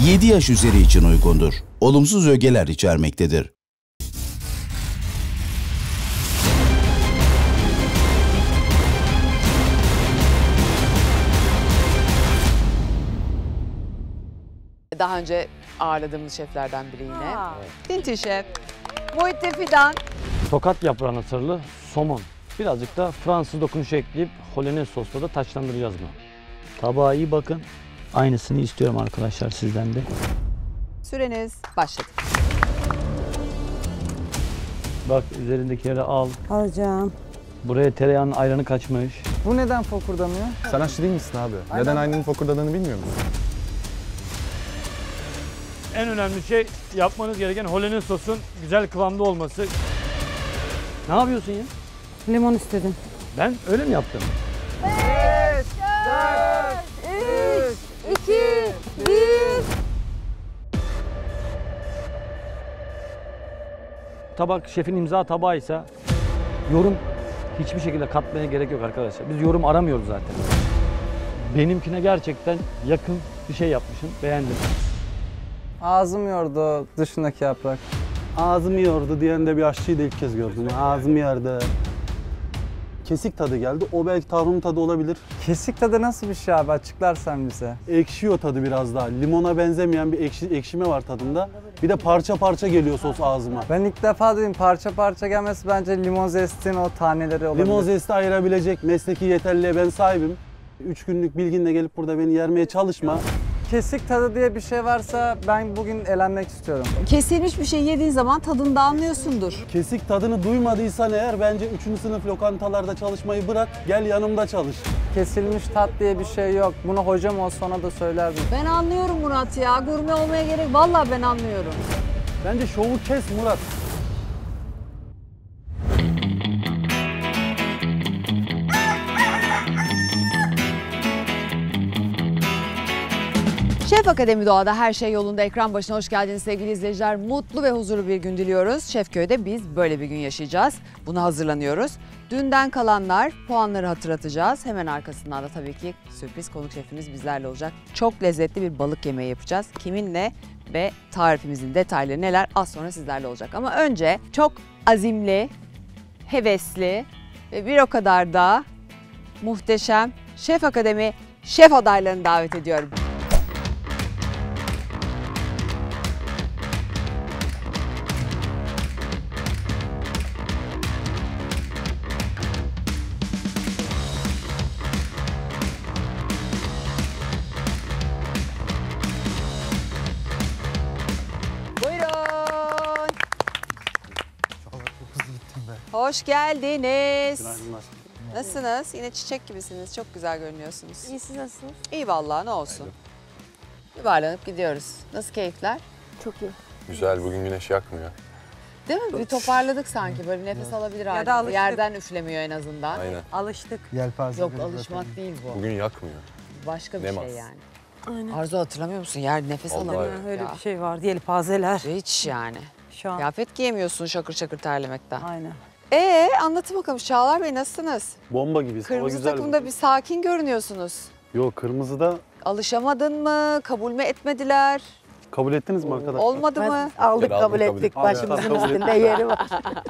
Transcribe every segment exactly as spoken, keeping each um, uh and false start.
yedi yaş üzeri için uygundur. Olumsuz ögeler içermektedir. Daha önce ağırladığımız şeflerden biri yine. Tintin Şef, Muhittin Fidan. Tokat yaprağına sarılı somon. Birazcık da Fransız dokunuşu ekleyip hollandaise sosla da taçlandıracağız bunu. Tabağa iyi bakın. Aynısını istiyorum arkadaşlar sizden de. Süreniz başladı. Bak üzerindekileri al. Alacağım. Buraya tereyağının ayranı kaçmış. Bu neden fokurdamıyor? Sen aşçı değil misin abi? Aynen. Neden ayranın fokurdadığını bilmiyor musun? En önemli şey yapmanız gereken hollandaise sosun güzel kıvamda olması. Ne yapıyorsun ya? Limon istedim. Ben öyle mi yaptım? beş, dört, üç, iki, bir. Tabak şefin imza tabağıysa yorum hiçbir şekilde katmaya gerek yok arkadaşlar. Biz yorum aramıyoruz zaten. Benimkine gerçekten yakın bir şey yapmışım. Beğendim. Ağzım yordu dışındaki yaprak. Ağzım yordu diyen de bir aşçıyı da ilk kez gördüm. Ağzım yardı. Kesik tadı geldi. O belki tahrım tadı olabilir. Kesik tadı nasıl bir şey abi, açıklarsan bize. Ekşiyor tadı biraz daha. Limona benzemeyen bir ekşi, ekşime var tadında. Bir de parça parça geliyor sos ağzıma. Ben ilk defa duydum, parça parça gelmesi bence limon zestin o taneleri olabilir. Limon zesti ayırabilecek mesleki yeterliliğe ben sahibim. Üç günlük bilginle gelip burada beni yermeye çalışma. Kesik tadı diye bir şey varsa ben bugün elenmek istiyorum. Kesilmiş bir şey yediğin zaman tadını da anlıyorsundur. Kesik tadını duymadıysan eğer bence üçüncü sınıf lokantalarda çalışmayı bırak, gel yanımda çalış. Kesilmiş tat diye bir şey yok. Bunu hocam olsa ona da söylerdim. Ben anlıyorum Murat ya. Gurme olmaya gerek. Vallahi ben anlıyorum. Bence şovu kes Murat. Şef Akademi Doğa'da her şey yolunda. Ekran başına hoş geldiniz sevgili izleyiciler. Mutlu ve huzurlu bir gün diliyoruz. Şefköy'de biz böyle bir gün yaşayacağız. Buna hazırlanıyoruz. Dünden kalanlar, puanları hatırlatacağız. Hemen arkasından da tabii ki sürpriz konuk şefimiz bizlerle olacak. Çok lezzetli bir balık yemeği yapacağız. Kiminle ve tarifimizin detayları neler az sonra sizlerle olacak. Ama önce çok azimli, hevesli ve bir o kadar da muhteşem Şef Akademi şef adaylarını davet ediyorum. Hoş geldiniz. Günaydınlar. Nasılsınız? Yine çiçek gibisiniz. Çok güzel görünüyorsunuz. İyi, siz nasılsınız? İyi vallahi, ne olsun. Yuvarlanıp gidiyoruz. Nasıl keyifler? Çok iyi. Güzel, bugün güneş yakmıyor. Değil mi? Bir toparladık sanki. Böyle nefes alabilir Ya halde. da alıştık. Yerden üflemiyor en azından. Aynen. Alıştık. Yelpaze. Yok, alışmak değil bu. Bugün yakmıyor. Başka bir Nemaz. şey yani. Aynen. Arzu hatırlamıyor musun? Yer nefes Vallahi alamıyor. evet. Öyle ya. bir şey var. Yelpazeler. Hiç yani. Şu an. Kıyafet giyemiyorsun şakır şakır terlemekten. Aynen. Ee, anlatın bakalım Çağlar Bey, nasılsınız? Bomba gibiyiz. Hava Kırmızı güzel takımda bugün. bir sakin görünüyorsunuz. Yok, kırmızıda Alışamadın mı? Kabul mü etmediler? kabul ettiniz mi arkadaşlar? Olmadı mı? Aldık, Gel, kabul aldık, kabul ettik. ettik. Başımızın Aldık, kabul üstünde yeri var.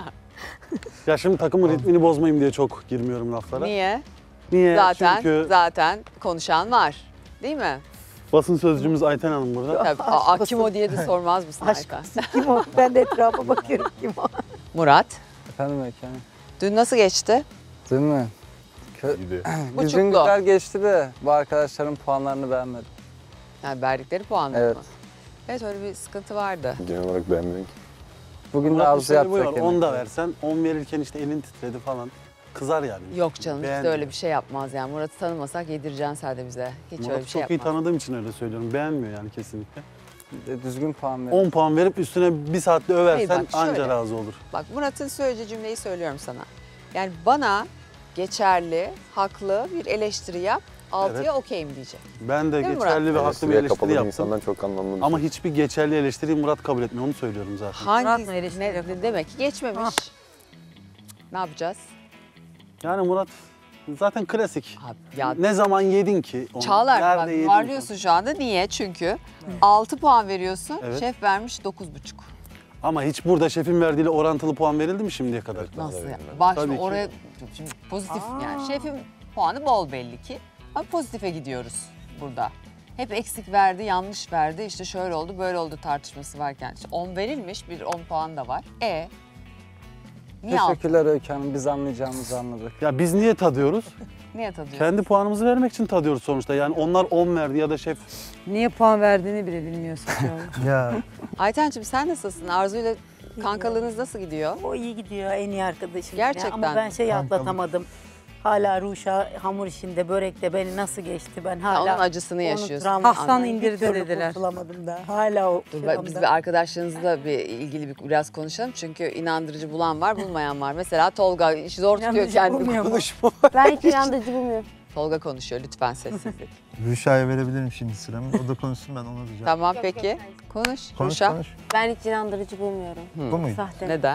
Ya şimdi takımın ritmini bozmayayım diye çok girmiyorum laflara. Niye? Niye? Zaten Çünkü zaten konuşan var. Değil mi? basın sözcümüz Ayten Hanım burada. Tabii. Aa, kim o diye de sormaz mısın Aşk Ayten? olsun. Kim o? Ben de etrafa bakıyorum. Kim o? Murat, Efendim Öykü. dün nasıl geçti? Değil mi? Kö Gidiyor. Bizim Buçuklu. güzel geçti de bu arkadaşların puanlarını beğenmedim. Yani verdikleri puanları Evet. mı? Evet, öyle bir sıkıntı vardı. Genel olarak beğenmedik. Bugün de Murat arzu müşteri bu yapacak var. on da yemek. versen, on verirken işte elin titredi falan. Kızar yani. Yok canım, hiç de Beğenmiyor. öyle bir şey yapmaz yani. Murat'ı tanımasak yedireceksin sen de bize. Hiç Murat'ı öyle bir şey çok iyi yapmaz. tanıdığım için öyle söylüyorum. Beğenmiyor yani kesinlikle. De Düzgün puan ver. on puan verip üstüne bir saatte översen Hayır, bak anca şöyle. razı olur. Bak, Murat'ın söyleyeceği cümleyi söylüyorum sana. Yani bana geçerli, haklı bir eleştiri yap, altıya Evet. okeyim diyecek. Ben de Değil mi geçerli ve haklı bir Eleştiriye eleştiri kapalı bir yaptım. insandan çok anlamlı bir Ama şey. hiçbir geçerli eleştiriyi Murat kabul etmiyor. Onu söylüyorum zaten. Hangi, Murat mı eleştiri ne, yapıyor? demek ki geçmemiş. Ah. Ne yapacağız? Yani Murat Zaten klasik. Abi ya Ne zaman yedin ki? onu? Çağlar Nerede bak yedin varlıyorsun şu anda. Niye? Çünkü altı puan veriyorsun. Evet. Şef vermiş dokuz buçuk. ki? Ama hiç burada şefin verdiğiyle orantılı puan verildi mi şimdiye kadar? Nasıl ya? Bak Tabii şimdi ki. oraya şimdi pozitif yani şefin puanı bol belli ki. Ama pozitife gidiyoruz burada. Hep eksik verdi, yanlış verdi. İşte şöyle oldu, böyle oldu tartışması varken. İşte on verilmiş, bir on puan da var. E niye altı? Teşekkürler Öykü Hanım. Biz anlayacağımızı anladık. Ya biz niye tadıyoruz? Niye tadıyor? Kendi puanımızı vermek için tadıyoruz sonuçta. Yani onlar on verdi ya da şef. Niye puan verdiğini bile bilmiyorsun Çağlar. Ya Aytenciğim sen nasılsın? Arzu'yla kankalığınız nasıl gidiyor? O iyi gidiyor, en iyi arkadaşım. Gerçekten Ama ben şey Kankalık. atlatamadım. Hala Ruşa hamur işinde, börekte beni nasıl geçti ben hala. Onun acısını yaşıyorsun. travma- Hastan Anladım. indirdi Bir türlü dediler. kurtulamadım da. Hala o Dur, şey bak, biz onda. bir arkadaşlarınızla bir ilgili bir, biraz konuşalım. Çünkü inandırıcı bulan var, bulmayan var. Mesela Tolga iş zor tutuyor İnandırıcı kendini bulmuyor mu? konuşma. Ben hiç inandırıcı bulmuyorum. Tolga konuşuyor lütfen sessizlik. Rüşa'ya verebilirim şimdi sıramı. O da konuşsun ben ona diyeceğim. Tamam Yok, peki. yok, Konuş. Konuş Ruşa. konuş. Ben hiç inandırıcı bulmuyorum. Bu muydu? Sahte. Neden?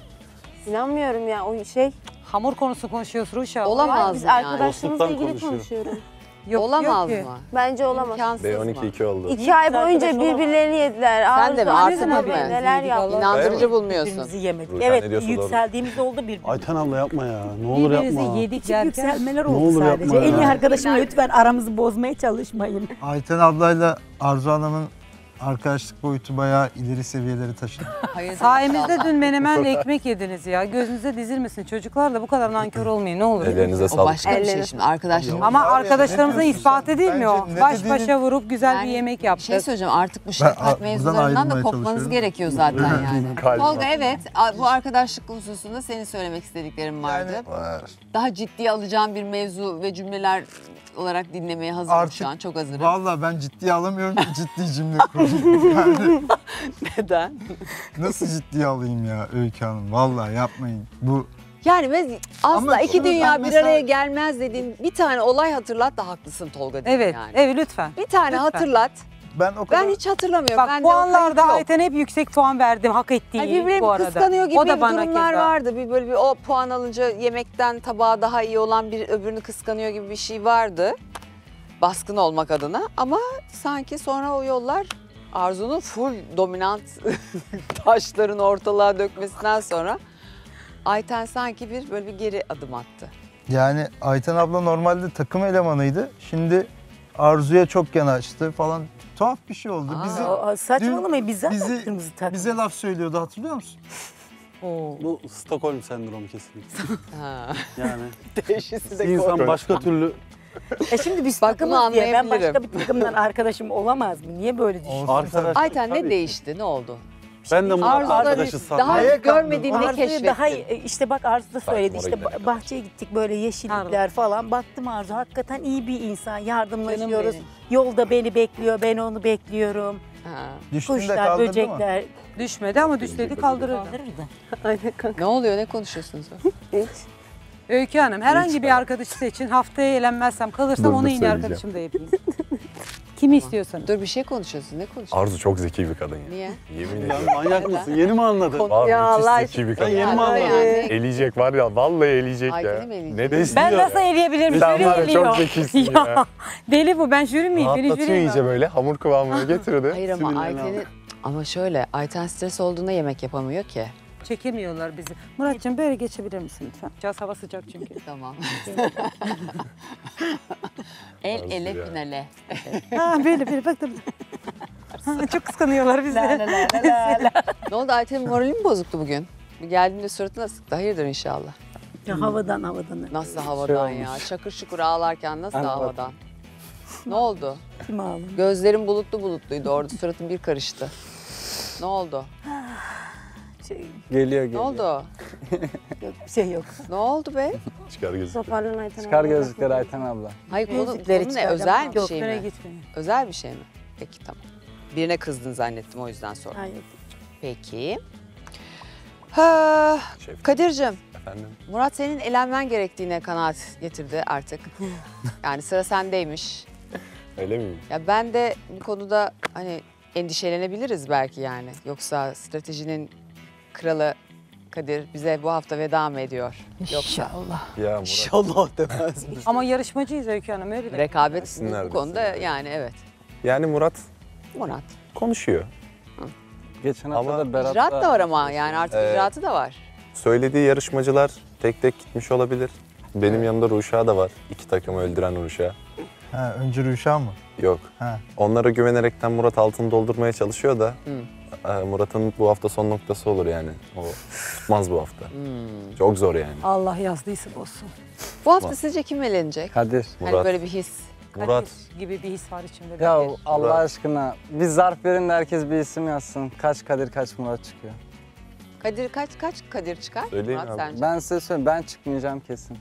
İnanmıyorum ya o şey. Hamur konusu konuşuyoruz Ruşa. Olamaz Biz mı yani? arkadaşlarımızla Dostluktan ilgili konuşuyorum. konuşuyorum. Yok, Olamaz yok ki. mı? Bence olamaz. İmkansız B mı? on iki iki oldu. İki ay boyunca arkadaş olamaz. birbirlerini yediler. Sen de mi? Arzu, Artı Arzu bir mi? Neler yaptı? İnandırıcı bulmuyorsun. Birbirimizi yemedik. Ruşa ne Evet, diyorsa doğru. yükseldiğimiz oldu birbirimize. Ayten abla yapma ya. Ne olur Birbirinizi yapma. yedik Küçük derken. yükselmeler Ne oldu olur sadece. yapma En iyi ya. arkadaşımla lütfen aramızı bozmaya çalışmayın. Ayten ablayla Arzu Hanım'ın arkadaşlık boyutu bayağı ileri seviyelere taşıdı. Hayır. Sayemizde dün menemenle ekmek yediniz ya. Gözünüze dizilmesin. Çocuklar da bu kadar nankör olmayın ne olur. Ellerinize O sağlık. başka bir şey Ellerine şimdi. Arkadaşlarım. Ama Var ya, arkadaşlarımıza ne diyorsun ispat sen? değil mi o? Bence ne Baş dediğini- başa vurup güzel Yani bir yemek Bir yaptık. şey söyleyeceğim artık bu Ben- şefkat buradan mevzularından da ayrılmaya kopmanız çalışıyorum. gerekiyor zaten yani. Galiba. Tolga evet a- bu arkadaşlık hususunda senin söylemek istediklerin vardı. Yani var. Daha ciddiye alacağım bir mevzu ve cümleler olarak dinlemeye hazırım Artık şu an. Çok hazırım. Vallahi ben ciddiye alamıyorum ki ciddi cümle kurayım. Yani Neden? nasıl ciddiye alayım ya Öykü Hanım? Vallahi yapmayın. Bu Yani mes- asla Ama iki şunu dünya ben bir mesela- araya gelmez dediğin bir tane olay hatırlat da haklısın Tolga dedim Evet, yani. evet lütfen. Bir tane Lütfen. hatırlat. ben o kadar Ben hiç hatırlamıyorum. Bak Bende o kayıt puanlarda yok. Ayten'e hep yüksek puan verdim hak ettiği Hani birbirlerini bu arada. kıskanıyor gibi O da bana durumlar keza. vardı. Bir böyle bir o puan alınca yemekten tabağa daha iyi olan bir öbürünü kıskanıyor gibi bir şey vardı. Baskın olmak adına ama sanki sonra o yollar Arzu'nun full dominant taşların ortalığa dökmesinden sonra Ayten sanki bir böyle bir geri adım attı. yani Ayten abla normalde takım elemanıydı. Şimdi Arzu'ya çok yanaştı falan. Tuhaf bir şey oldu. Aa. Bizi Aa, saçmalamayın biz zaten bizi- kırmızı takım. bize laf söylüyordu hatırlıyor musun? Bu Stockholm sendromu kesinlikle. Ha. Yani Teşhisi de insan korkunç. başka türlü E şimdi biz Bak, bunu takımız diye ben anlayabilirim. başka bir takımdan arkadaşım olamaz mı? Niye böyle düşünüyorsun? arkadaş. Ayten Tabii ne ki. değişti? Ne oldu? Ben de Murat Arzu'da arkadaşız sandım. daha Neye önce görmediğin ne Arzu'yu keşfettin? daha işte bak Arzu da söyledi Belki işte oraya gidene ba- bahçeye gittik böyle yeşillikler falan baktım Arzu hakikaten iyi bir insan yardımlaşıyoruz. benim. Yolda beni bekliyor ben onu bekliyorum. Ha. Düştüğünde Kuşlar kaldırdı mı? böcekler Düşmedi ama düşseydi kaldırırdı. kaldırırdı. Aynen kanka. Ne oluyor? Ne konuşuyorsunuz? Hiç. Öykü Hanım herhangi bir arkadaşı seçin. Haftaya eğlenmezsem kalırsam Dur, onu dur, yine söyleyeceğim. arkadaşım da yapayım. Kimi istiyorsanız. Dur bir şey konuşuyorsun. Ne konuşuyorsun? Arzu çok zeki bir kadın ya. Niye? Yemin Ya ediyorum. manyak mısın? Yeni mi anladın? Var Ya Allah müthiş zeki bir Ben kadın. yeni mi Yani anladım? yani. Eleyecek var ya vallahi eleyecek Ayten'i ya. mi eleyecek? Ne desin Ben ya? nasıl eleyebilirim? Sen Jüri var ya, eliyor. çok zekisin ya. Deli bu. Ben jüri miyim? Beni Rahatlatıyor jüri iyice böyle hamur kıvamına getirdi. Hayır ama Sinirlerini Ayten'in... Ama şöyle Ayten stres olduğunda yemek yapamıyor ki. Çekemiyorlar bizi. Muratcığım böyle geçebilir misin lütfen? Caz hava sıcak çünkü. Tamam. El Arzu ele ya. finale. ha böyle böyle bak dur. Ha, çok kıskanıyorlar bizi. Ne oldu Ayten'in morali mi bozuktu bugün? Bir geldiğinde suratına sıktı. Hayırdır inşallah. Ya havadan havadan. Nasıl havadan ya? Şakır şukur ağlarken nasıl havadan? Ne oldu? Kim ağlıyor? Gözlerim bulutlu bulutluydu orada. Suratım bir karıştı. Ne oldu? Şey, Geliyor Ne geliyor. oldu? yok bir şey yok. Ne oldu be? Çıkar gözüküyor. Toparlan Ayten Çıkar abla. gözlükleri Ayten abla. Hayır konu, Gözlükleri konu ne? çıkar Özel ama bir yok, şey Doktora mi? gitmeyin. Özel bir şey mi? Peki tamam. Birine kızdın zannettim o yüzden sordum. Hayır. Peki. Ha, Şef. Kadir'cim, Efendim. Murat senin elenmen gerektiğine kanaat getirdi artık. Yani sıra sendeymiş. Öyle miyim? Ya ben de bu konuda hani endişelenebiliriz belki yani. Yoksa stratejinin kralı Kadir bize bu hafta veda mı ediyor? Yoksa İnşallah. Ya Murat. İnşallah demez mi? Ama yarışmacıyız Öykü Hanım öyle de. rekabet bu, Desinler, bu konuda desinler. yani evet. Yani Murat Murat. konuşuyor. Geçen hafta Ama da Berat'la... İcraat da var ama yani artık Evet. icraatı da var. Söylediği yarışmacılar tek tek gitmiş olabilir. Benim yanımda Ruşa da var. İki takımı öldüren Ruşa. Ha, önce Rüşa mı? Yok. Ha. Onlara güvenerekten Murat altını doldurmaya çalışıyor da Hı. e, Murat'ın bu hafta son noktası olur yani. O tutmaz bu hafta. Hmm. Çok zor yani. Allah yazdıysa bozsun. Bu hafta Murat. sizce kim elenecek? Kadir. Hani Murat. böyle bir his. Murat. Kadir gibi bir his var içimde. Ya Kadir. Allah Murat. aşkına bir zarf verin de herkes bir isim yazsın. Kaç Kadir kaç Murat çıkıyor. Kadir kaç kaç Kadir çıkar? Söyleyeyim Murat abi. sence? Ben size söyleyeyim ben çıkmayacağım kesin.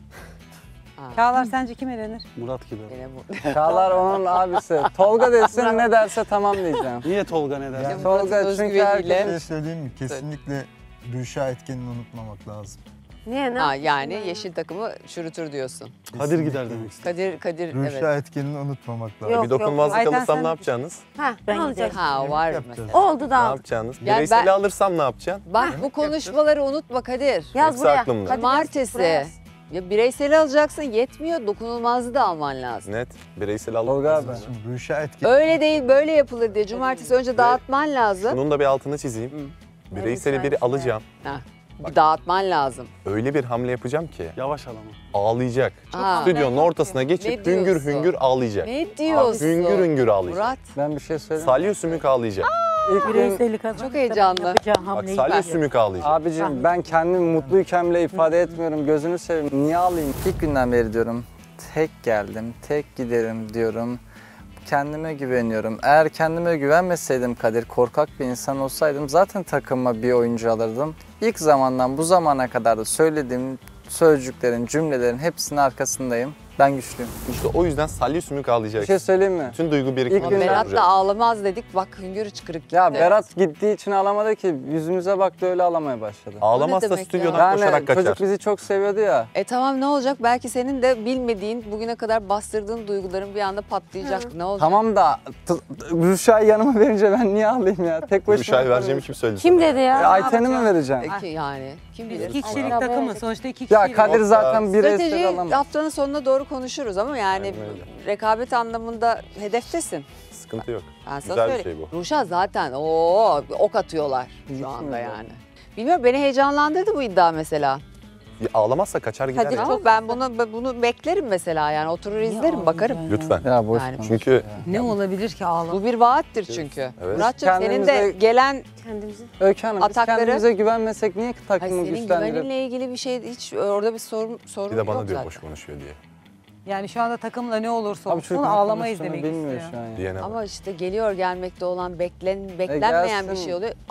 Ha, Çağlar sence kim elenir? Murat gibi. yine bu. Çağlar onun abisi. Tolga desin ne derse tamam diyeceğim. Niye Tolga ne der? Yani Tolga Murat'ın çünkü özgüveniyle- herkes- Bir şey söyleyeyim mi? Kesinlikle Rüşa etkenini unutmamak lazım. Niye ne? Ha, yapmışım yani ben? yeşil takımı çürütür diyorsun. Kadir gider demek istedim. Kadir Kadir Rüşa evet. etkenini unutmamak lazım. Yok, Bir dokunmazlık Ayten alırsam sen- ne yapacaksınız? Ha, Ben ne olacak? Ha var yapacağız. mesela. Oldu Ne da aldık. yapacaksınız? Yani Bireyseli ben- alırsam ne yapacaksın? Bak bu konuşmaları unutma Kadir. Yaz Hepsi buraya. aklımda. Hadi yaz, buraya Cumartesi. yaz. Ya bireyseli alacaksın yetmiyor, dokunulmazlığı da alman lazım. Net. Bireyseli alıp. Tolga abi. Şimdi Rüşa etkeni Öyle değil, böyle yapılır diye. Cumartesi önce dağıtman lazım. Bunun da bir altını çizeyim. Bireyseli biri alacağım. Ha, bir dağıtman lazım. Öyle bir hamle yapacağım ki Yavaş al ama. ağlayacak. Aa. Stüdyonun ortasına Ne geçip diyorsun? hüngür hüngür ağlayacak. Ne diyorsun? Hüngür hüngür ağlayacak. Murat, Salya Ben bir şey söyleyeyim. Salya sümük ağlayacak. İlk gün Bireyseli kazanırsa Çok heyecanlı. yapacağı Bak hamleyi salya ben- sümük ağlayacak. abicim ben kendimi mutluyken bile ifade etmiyorum. Gözünü seveyim. Niye alayım? İlk günden beri diyorum. Tek geldim, tek giderim diyorum. Kendime güveniyorum. Eğer kendime güvenmeseydim Kadir, korkak bir insan olsaydım zaten takıma bir oyuncu alırdım. İlk zamandan bu zamana kadar da söylediğim sözcüklerin, cümlelerin hepsinin arkasındayım. Ben güçlüyüm. İşte o yüzden salya sümük Bir ağlayacak. şey söyleyeyim mi? Bütün duygu birikimi. İlk ama gün- Berat da ağlamaz dedik. Bak hüngür çıkırık gitti. Ya Berat gittiği için ağlamadı ki. Yüzümüze baktı öyle ağlamaya başladı. Ağlamazsa demek stüdyodan ya? koşarak Yani kaçar. çocuk bizi çok seviyordu ya. E tamam ne olacak? Belki senin de bilmediğin, bugüne kadar bastırdığın duyguların bir anda patlayacak. Ne olacak? Tamam da t- t- Rüşa'yı yanıma verince ben niye ağlayayım ya? Tek başıma. Rüşa'yı vereceğimi kim söyledi? Kim sana? dedi E, ya? Ayten'i mi vereceğim? Peki yani kim bilir? İki kişilik Allah takımı verecek. sonuçta iki Ya kişilik. Kadir Yok zaten ya. bireysel Strateji alamaz. haftanın sonuna doğru konuşuruz ama yani Aynen öyle. rekabet anlamında hedeftesin. Sıkıntı yok. Ben sana Güzel bir söyleyeyim. şey bu. Ruşa zaten o ok atıyorlar şu anda yani. Bilmiyorum beni heyecanlandırdı bu iddia mesela. Ya ağlamazsa kaçar gider Hadi ya. Ama ben bunu bunu beklerim mesela yani oturur izlerim bakarım. Lütfen. Ya boş Yani konuş Çünkü ya. Ne olabilir ki ağlam? Bu bir vaattir çünkü. Evet. Muratcığım senin de Kendimize- gelen Kendimizi. Öykü Hanım biz Atakları- kendimize güvenmesek niye Ay, takımı senin güçlendirip... güveninle ilgili bir şey hiç orada bir sorun sorun bir de bana yok diyor zaten. boş konuşuyor diye. Yani şu anda takımla ne olursa Abi olsun çocuk ne ağlamayız konuştuğunu demek bilmiyor istiyor. şu an ya. Diyene bak. Ama işte geliyor gelmekte olan beklen beklenmeyen bir gelsin. şey oluyor.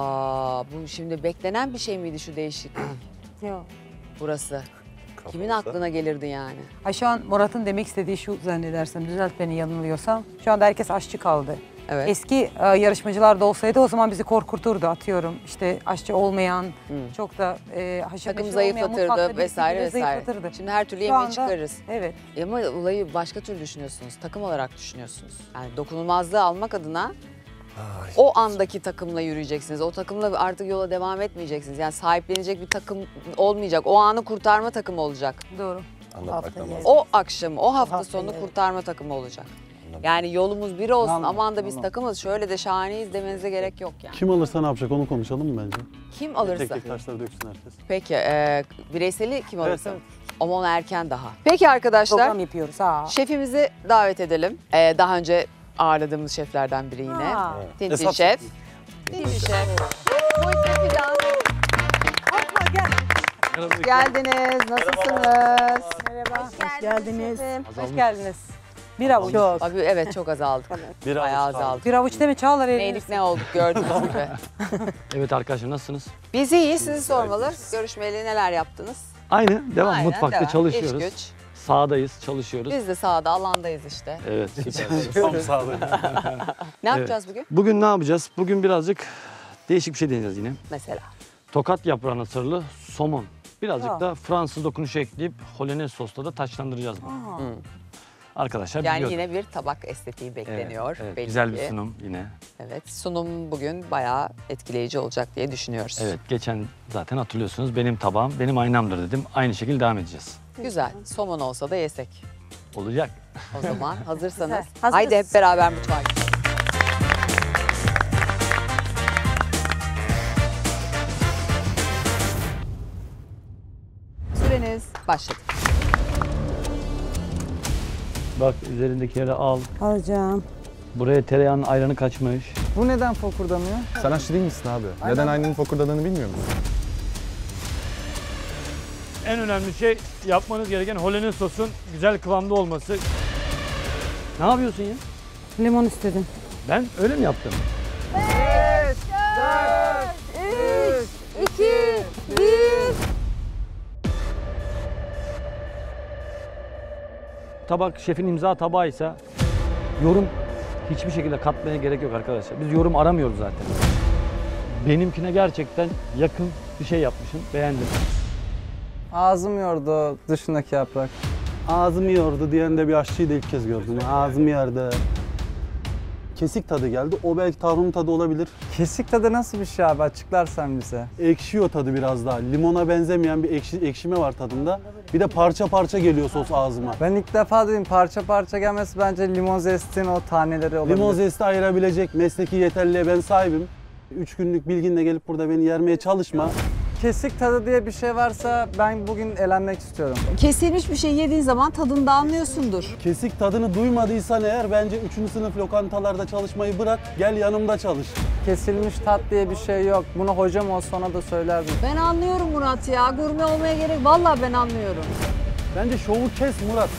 Aa bu şimdi beklenen bir şey miydi şu değişiklik Yok. burası? Kafa Kimin olsa. aklına gelirdi yani? Ha şu an Murat'ın demek istediği şu zannedersem, düzelt beni yanılıyorsam. Şu anda herkes aşçı kaldı. Evet. Eski e, yarışmacılar da olsaydı o zaman bizi korkuturdu atıyorum. İşte aşçı olmayan, çok da e, haşır Takım neşir olmayan mutfakta zayıflatırdı birisi vesaire bizi vesaire. zayıflatırdı. Şimdi her türlü Şu yemeği anda- çıkarırız. Evet. E Ama olayı başka türlü düşünüyorsunuz. Takım olarak düşünüyorsunuz. Yani dokunulmazlığı almak adına Ay. o andaki takımla yürüyeceksiniz. O takımla artık yola devam etmeyeceksiniz. Yani sahiplenecek bir takım olmayacak. O anı kurtarma takımı olacak. Doğru. Anlatmaktan Haftaya. vazgeçtim. O akşam, o hafta hafta sonu evet. kurtarma takımı olacak. Yani yolumuz bir olsun. Anladım, Aman da biz anladım. takımız şöyle de şahaneyiz demenize gerek yok yani. Kim alırsa ne yapacak onu konuşalım mı bence? Kim Tek alırsa. tek taşları döksün herkes. Peki e, bireyseli kim Evet, alırsa? evet. Ama onu erken daha. Peki arkadaşlar. Program yapıyoruz ha. Şefimizi davet edelim. Ee, daha önce ağırladığımız şeflerden biri yine. Ha. Tintin Esat Şef. Şef. Tintin Şef. Muhteşem Fidan. Hoş geldiniz. Nasılsınız? Hoş geldiniz. Hoş geldiniz. Bir avuç. Çok. Abi evet çok azaldık. Bir Bayağı avuç kaldı. azaldık. Bir avuç deme Çağlar eliniz. Neylik ne olduk gördüğünüz gibi. Evet arkadaşlar nasılsınız? Biz iyiyiz. Sizi sormalı. Görüşmeli neler yaptınız? Aynı devam. Aynen, Mutfakta devam. çalışıyoruz. İş güç. Sahadayız, çalışıyoruz. Biz de sahada alandayız işte. Evet süper. Tam sağda. Ne yapacağız bugün? Bugün ne yapacağız? Bugün birazcık değişik bir şey deneyeceğiz yine. Mesela. Tokat yaprağına sarılı somon. Birazcık Ya. da Fransız dokunuşu ekleyip hollandaise sosla da taçlandıracağız bunu. Aa. Hmm. Arkadaşlar Yani biliyordur. yine bir tabak estetiği bekleniyor. Evet, evet. belli Güzel ki. bir sunum yine. Evet, sunum bugün bayağı etkileyici olacak diye düşünüyoruz. Evet, geçen zaten hatırlıyorsunuz benim tabağım benim aynamdır dedim. Aynı şekilde devam edeceğiz. Güzel. Somon olsa da yesek. Olacak. O zaman hazırsanız. Güzel, hazırız. Haydi hep beraber mutfağa gidelim. Süreniz başladı. Bak üzerindekileri al. Alacağım. Buraya tereyağının ayranı kaçmış. Bu neden fokurdamıyor? Sen aşçı değil misin abi? Neden aynanın fokurdadığını bilmiyor musun? En önemli şey yapmanız gereken Hollandaise sosun güzel kıvamda olması. Ne yapıyorsun ya? Limon istedim. Ben öyle mi yaptım? İki, bir. Tabak şefin imza tabağıysa yorum hiçbir şekilde katmaya gerek yok arkadaşlar. Biz yorum aramıyoruz zaten. Benimkine gerçekten yakın bir şey yapmışım. Beğendim. Ağzım yordu dışındaki yaprak. Ağzım yiyordu diyen de bir aşçıyı da ilk kez gördüm. Ağzım yerde. Kesik tadı geldi. O belki tahrım tadı olabilir. Kesik tadı nasıl bir şey abi, açıklarsan bize. Ekşiyor tadı biraz daha. Limona benzemeyen bir ekşi, ekşime var tadında. Bir de parça parça geliyor sos ağzıma. Ben ilk defa duydum, parça parça gelmesi bence limon zestinin o taneleri olabilir. Limon zesti ayırabilecek mesleki yeterliğe ben sahibim. Üç günlük bilginle gelip burada beni yermeye çalışma. Kesik tadı diye bir şey varsa ben bugün elenmek istiyorum. Kesilmiş bir şey yediğin zaman tadını da anlıyorsundur. Kesik tadını duymadıysan eğer bence üçüncü sınıf lokantalarda çalışmayı bırak, gel yanımda çalış. Kesilmiş tat diye bir şey yok. Bunu hocam olsa ona da söylerdim. Ben anlıyorum Murat ya. Gurme olmaya gerek. Vallahi ben anlıyorum. Bence şovu kes Murat.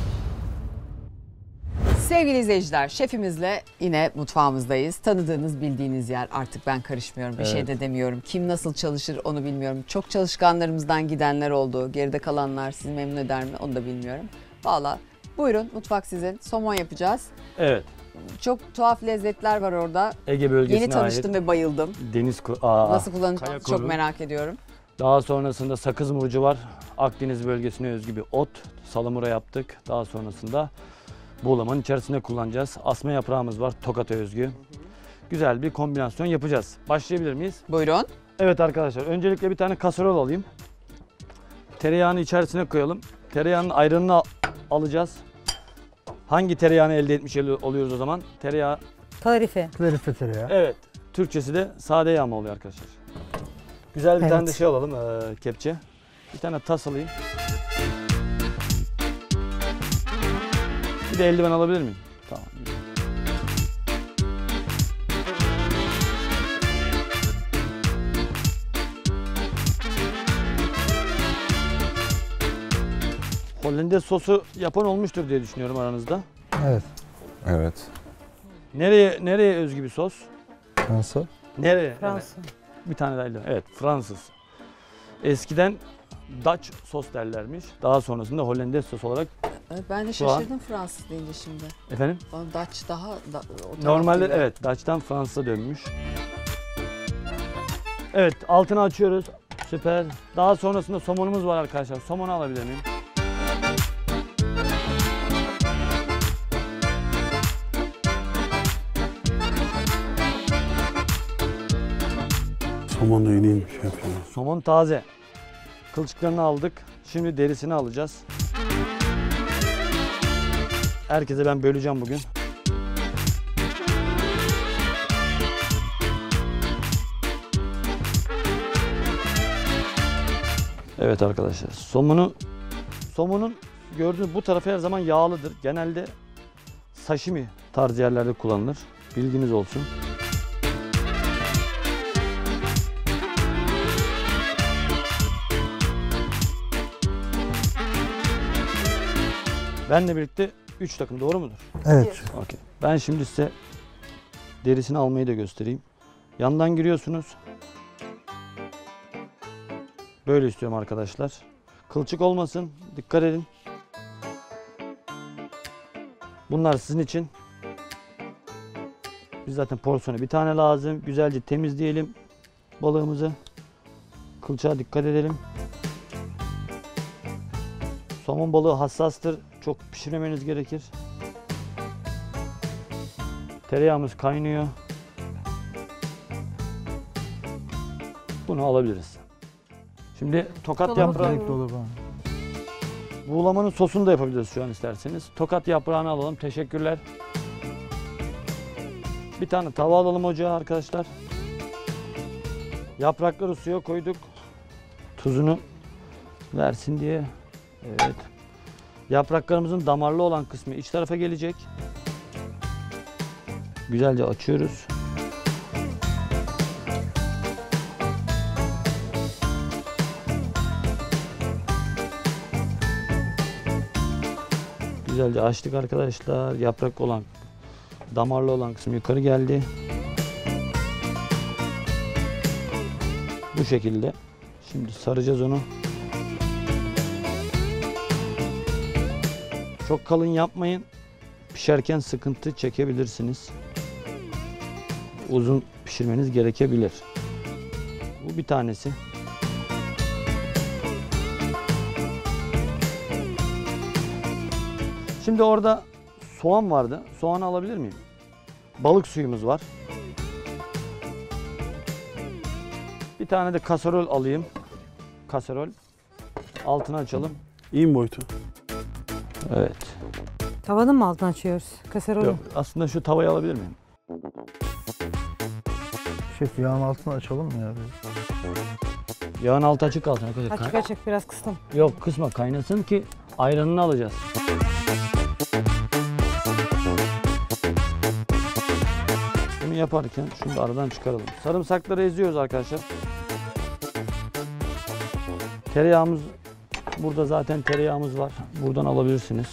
Sevgili izleyiciler, şefimizle yine mutfağımızdayız. Tanıdığınız, bildiğiniz yer. Artık ben karışmıyorum, bir şey de demiyorum. Kim nasıl çalışır onu bilmiyorum. Çok çalışkanlarımızdan gidenler oldu. Geride kalanlar sizi memnun eder mi onu da bilmiyorum. Valla buyurun, mutfak sizin. Somon yapacağız. Evet. Çok tuhaf lezzetler var orada. Ege bölgesine Yeni tanıştım ait ve bayıldım. deniz ku- Aa, Nasıl kaya kullanacağını çok kuru. merak ediyorum. Daha sonrasında sakız murcu var. Akdeniz bölgesine özgü bir ot. Salamura yaptık. Daha sonrasında buğulamanın içerisinde kullanacağız. Asma yaprağımız var. Tokat'a özgü. Güzel bir kombinasyon yapacağız. Başlayabilir miyiz? Buyurun. Evet arkadaşlar. Öncelikle bir tane kaserol alayım. Tereyağını içerisine koyalım. Tereyağının ayranını al- alacağız. Hangi tereyağını elde etmiş oluyoruz o zaman? Tereyağı. Tarife. Tarife tereyağı. Evet. Türkçesi de sade yağ mı oluyor arkadaşlar? Güzel bir Evet. tane de şey alalım. ee, kepçe. Bir tane tas alayım. Bir de eldiven alabilir miyim? Tamam. Hollandaise sosu yapan olmuştur diye düşünüyorum aranızda. Evet. Evet. Nereye nereye özgü bir sos? Nasıl? Nereye? Fransız. Evet. Bir tane daha eldiven. Evet, Fransız. Eskiden Dutch sos derlermiş. Daha sonrasında Hollandaise sos olarak. Evet, ben de Şu an- şaşırdım Fransız deyince şimdi. Efendim? Bana Dutch daha... Da, o taraf Normalde gibi. evet Dutch'tan Fransız'a dönmüş. Evet, altını açıyoruz. Süper. Daha sonrasında somonumuz var arkadaşlar. Somonu alabilir miyim? Somon da yeniymiş yapıyor. Somon taze. Kılçıklarını aldık. Şimdi derisini alacağız. Herkese ben böleceğim bugün. Evet arkadaşlar. Somonu somonun gördüğünüz bu tarafı her zaman yağlıdır. Genelde sashimi tarzı yerlerde kullanılır. Bilginiz olsun. Benle birlikte üç takım, doğru mudur? Evet. Okey. Ben şimdi size derisini almayı da göstereyim. Yandan giriyorsunuz. Böyle istiyorum arkadaşlar. Kılçık olmasın. Dikkat edin. Bunlar sizin için. Biz zaten porsiyona bir tane lazım. Güzelce temizleyelim balığımızı. Kılçığa dikkat edelim. Somon balığı hassastır. Çok pişirmemeniz gerekir. Tereyağımız kaynıyor. Bunu alabiliriz. Şimdi tokat Dolaba yaprağı, Direkt dolaba. buğulamanın sosunu da yapabiliriz şu an isterseniz. Tokat yaprağını alalım. Teşekkürler. Bir tane tava alalım ocağa arkadaşlar. Yaprakları suya koyduk. Tuzunu versin diye. Evet. Yapraklarımızın damarlı olan kısmı iç tarafa gelecek. Güzelce açıyoruz. Güzelce açtık arkadaşlar. Yaprak olan, damarlı olan kısım yukarı geldi. Bu şekilde. Şimdi saracağız onu. Çok kalın yapmayın. Pişerken sıkıntı çekebilirsiniz. Uzun pişirmeniz gerekebilir. Bu bir tanesi. Şimdi orada soğan vardı. Soğanı alabilir miyim? Balık suyumuz var. Bir tane de kasarol alayım. Kasarol. Altını açalım. İyi mi boyutu? Evet. Tavanın mı altını açıyoruz? Kaserolü. Yok, aslında şu tavayı alabilir miyim? Şef yağın altını açalım mı ya? Yağın altı açık kalsın arkadaşlar. Açık açık biraz kıstım. Yok kısma kaynasın ki ayranını alacağız. Bunu yaparken şunu da aradan çıkaralım. Sarımsakları eziyoruz arkadaşlar. Tereyağımız burada, zaten tereyağımız var. Buradan alabilirsiniz.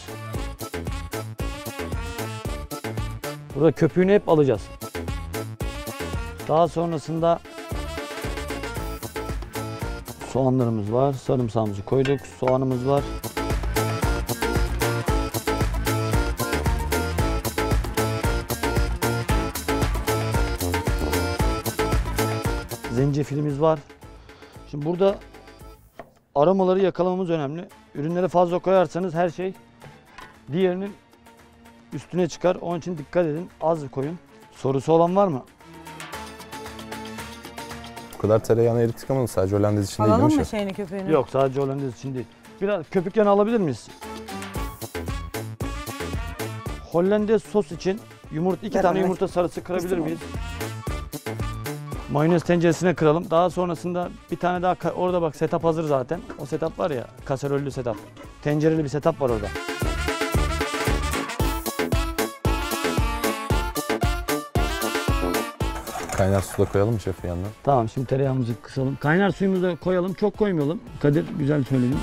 Burada köpüğünü hep alacağız. Daha sonrasında soğanlarımız var. Sarımsağımızı koyduk. Soğanımız var. Zencefilimiz var. Şimdi burada aromaları yakalamamız önemli. Ürünleri fazla koyarsanız her şey diğerinin üstüne çıkar. Onun için dikkat edin. Az koyun. Sorusu olan var mı? Bu kadar tereyağını erittik ama sadece Hollandaise için değil değil Alalım mi mı şef? şeyini köpüğünü? Yok, sadece Hollandaise için değil. Biraz köpük yağı alabilir miyiz? Hollandaise sos için yumurta, iki Ver tane bana. yumurta sarısı kırabilir İstemem. miyiz? Mayonez tenceresine kıralım. Daha sonrasında bir tane daha, ka- orada bak setup hazır zaten. O setup var ya, kaserollü setup. Tencereli bir setup var orada. Kaynar su da koyalım mı şef yanına? Tamam, şimdi tereyağımızı kısalım. Kaynar suyumuzu da koyalım. Çok koymayalım. Kadir güzel söyledin.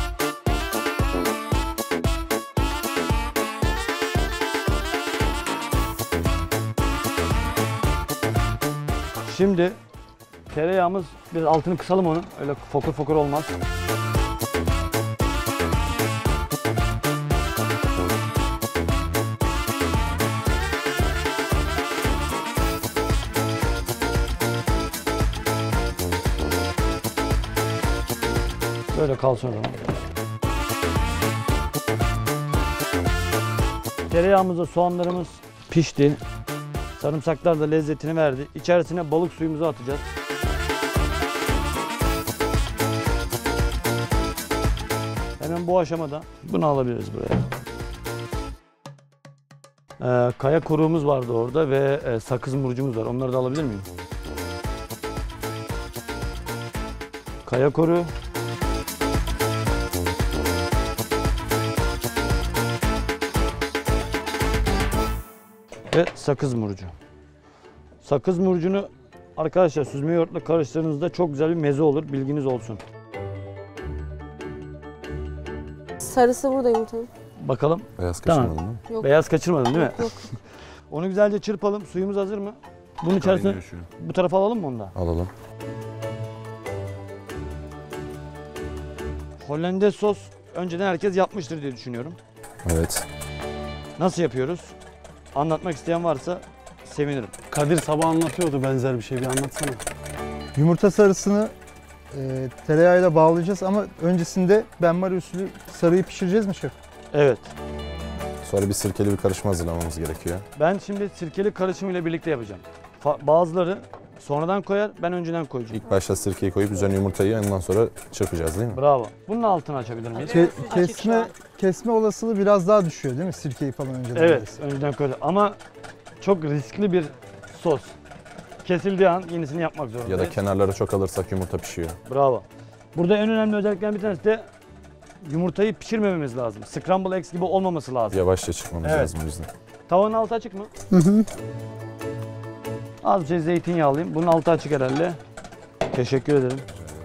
Şimdi tereyağımız, biraz altını kısalım onu. Öyle fokur fokur olmaz. Böyle kalsın o zaman. Tereyağımızda soğanlarımız pişti. Sarımsaklar da lezzetini verdi. İçerisine balık suyumuzu atacağız. Hemen bu aşamada bunu alabiliriz buraya. Ee, kaya kuruğumuz vardı orada ve e, sakız murcumuz var. Onları da alabilir miyim? Kaya kuruğu. Ve sakız murcu. Sakız murcunu arkadaşlar süzme yoğurtla karıştırdığınızda çok güzel bir meze olur. Bilginiz olsun. Sarısı burada yumurtanın. Bakalım. Beyaz Tamam. kaçırmadın değil mi? Yok. Beyaz kaçırmadın değil mi? Yok. Onu güzelce çırpalım. Suyumuz hazır mı? Bunun içerisine bu tarafa alalım mı onu da? Alalım. Hollandaise sos önceden herkes yapmıştır diye düşünüyorum. Evet. Nasıl yapıyoruz? Anlatmak isteyen varsa sevinirim. Kadir sabah anlatıyordu benzer bir şey, bir anlatsana. Yumurta sarısını e, tereyağıyla bağlayacağız ama öncesinde benmari usulü sarıyı pişireceğiz mi şef? Evet. Sonra bir sirkeli bir karışım hazırlamamız gerekiyor. Ben şimdi sirkeli karışımıyla birlikte yapacağım. Fa- bazıları sonradan koyar, ben önceden koyacağım. İlk başta sirkeyi koyup üzerine yumurtayı ondan sonra çırpacağız değil mi? Bravo. Bunun altını açabilir miyiz? Ke- kesme kesme olasılığı biraz daha düşüyor değil mi? Sirkeyi falan önceden. Evet, önceden koyar. Ama çok riskli bir sos. Kesildiği an yenisini yapmak zorundayız. Ya da kenarları çok alırsak yumurta pişiyor. Bravo. Burada en önemli özelliklerden bir tanesi de yumurtayı pişirmememiz lazım. Scramble eggs gibi olmaması lazım. Yavaşça çıkmamız Evet. lazım bizden. Tavanın altı açık mı? Hı hı. Az bir şey zeytinyağı alayım. Bunun altı açık herhalde. Teşekkür ederim.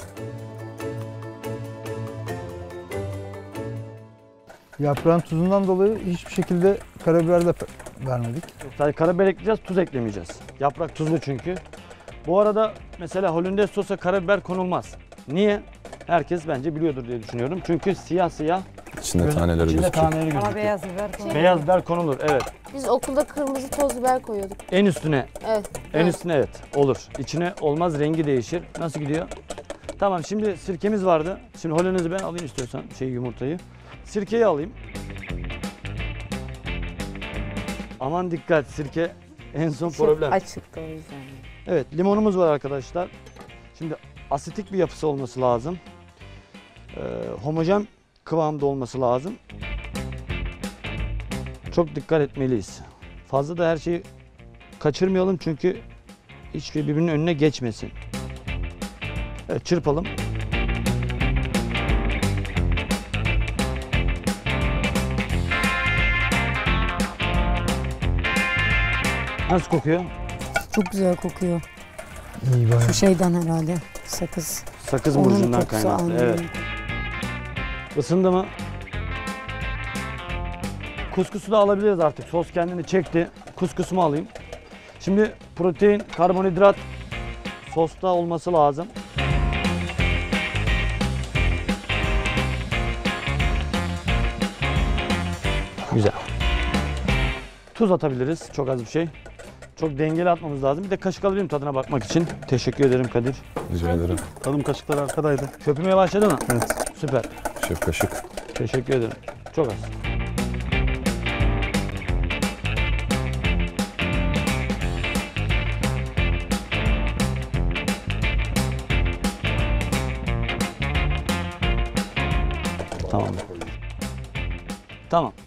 Yaprağın tuzundan dolayı hiçbir şekilde karabiber de vermedik. Sadece karabiber ekleyeceğiz, tuz eklemeyeceğiz. Yaprak tuzlu çünkü. Bu arada mesela hollandaise sosa karabiber konulmaz. Niye? Herkes bence biliyordur diye düşünüyorum. Çünkü siyah siyah İçinde gözü- taneleri içinde gözüküyor. taneleri gözüküyor. Ama beyaz biber koyalım. Beyaz biber konulur, evet. Biz okulda kırmızı toz biber koyuyorduk. En üstüne, Evet. en evet. üstüne evet olur. İçine olmaz, rengi değişir. Nasıl gidiyor? Tamam, şimdi sirkemiz vardı. Şimdi hollandaise ben alayım istiyorsan şey yumurtayı. Sirkeyi alayım. Aman dikkat, sirke en son problem. Açıktı o yüzden. Evet, limonumuz var arkadaşlar. Şimdi asitik bir yapısı olması lazım. Ee, homojen kıvamda olması lazım. Çok dikkat etmeliyiz. Fazla da her şeyi kaçırmayalım çünkü hiçbir birbirinin önüne geçmesin. Evet, çırpalım. Nasıl kokuyor? Çok güzel kokuyor. İyi bayağı. Bu şeyden herhalde sakız. Sakız Onun burcundan kokusu kaynaklı. aynı. Evet. Isındı mı? Kuskusu da alabiliriz artık. Sos kendini çekti. Kuskusumu alayım. Şimdi protein, karbonhidrat sosta olması lazım. Güzel. Tuz atabiliriz. Çok az bir şey. Çok dengeli atmamız lazım. Bir de kaşık alabilirim tadına bakmak için. Teşekkür ederim Kadir. Rica ederim. Tadım kaşıkları arkadaydı. Köpürmeye başladı mı? Evet. Süper. Şef kaşık. Teşekkür ederim. Çok az. Tamam. Tamam.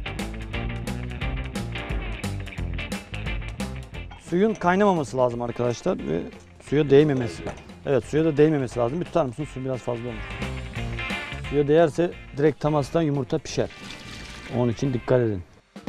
Suyun kaynamaması lazım arkadaşlar ve suya değmemesi. Evet, suya da değmemesi lazım. Bir tutar mısın? Su biraz fazla olmuş. Suya değerse direkt temastan yumurta pişer. Onun için dikkat edin.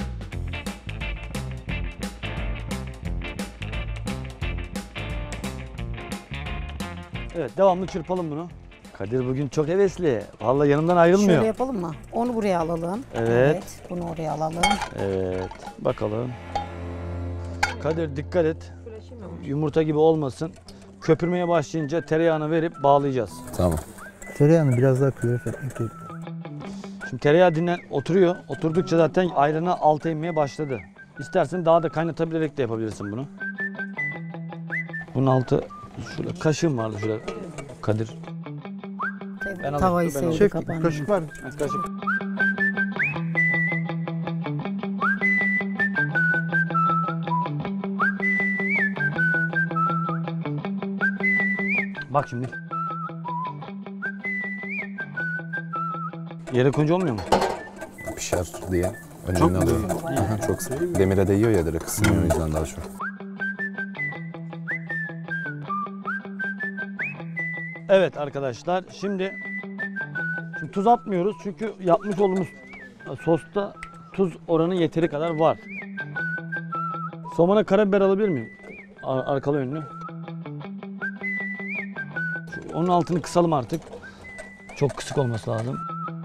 Evet, devamlı çırpalım bunu. Kadir bugün çok hevesli. Vallahi yanımdan ayrılmıyor. Şöyle yapalım mı? Onu buraya alalım. Evet. Bunu oraya alalım. Evet. Bakalım. Kadir dikkat et. Yumurta gibi olmasın. Köpürmeye başlayınca tereyağını verip bağlayacağız. Tamam. Tereyağını biraz daha klorif etmek gerekiyor. Şimdi tereyağı dinlen oturuyor. Oturdukça zaten ayranı alta inmeye başladı. İstersen daha da kaynatabilerek de yapabilirsin bunu. Bunun altı şurada kaşığım vardı şurada. Kadir. Ben alayım, Tavayı dur ben sevdi alayım. Şef kapandı. kaşık var. Kaşık. Bak şimdi. Yere koyunca olmuyor mu? Pişer diye önlemini alıyorum. Aha, çok demire değiyor ya direkt ısınıyor o yüzden daha çok. Evet arkadaşlar şimdi, şimdi tuz atmıyoruz çünkü yapmış olduğumuz sosta tuz oranı yeteri kadar var. Somana karabiber alabilir miyim? Ar arkalı önlü. Şu, onun altını kısalım artık. Çok kısık olması lazım.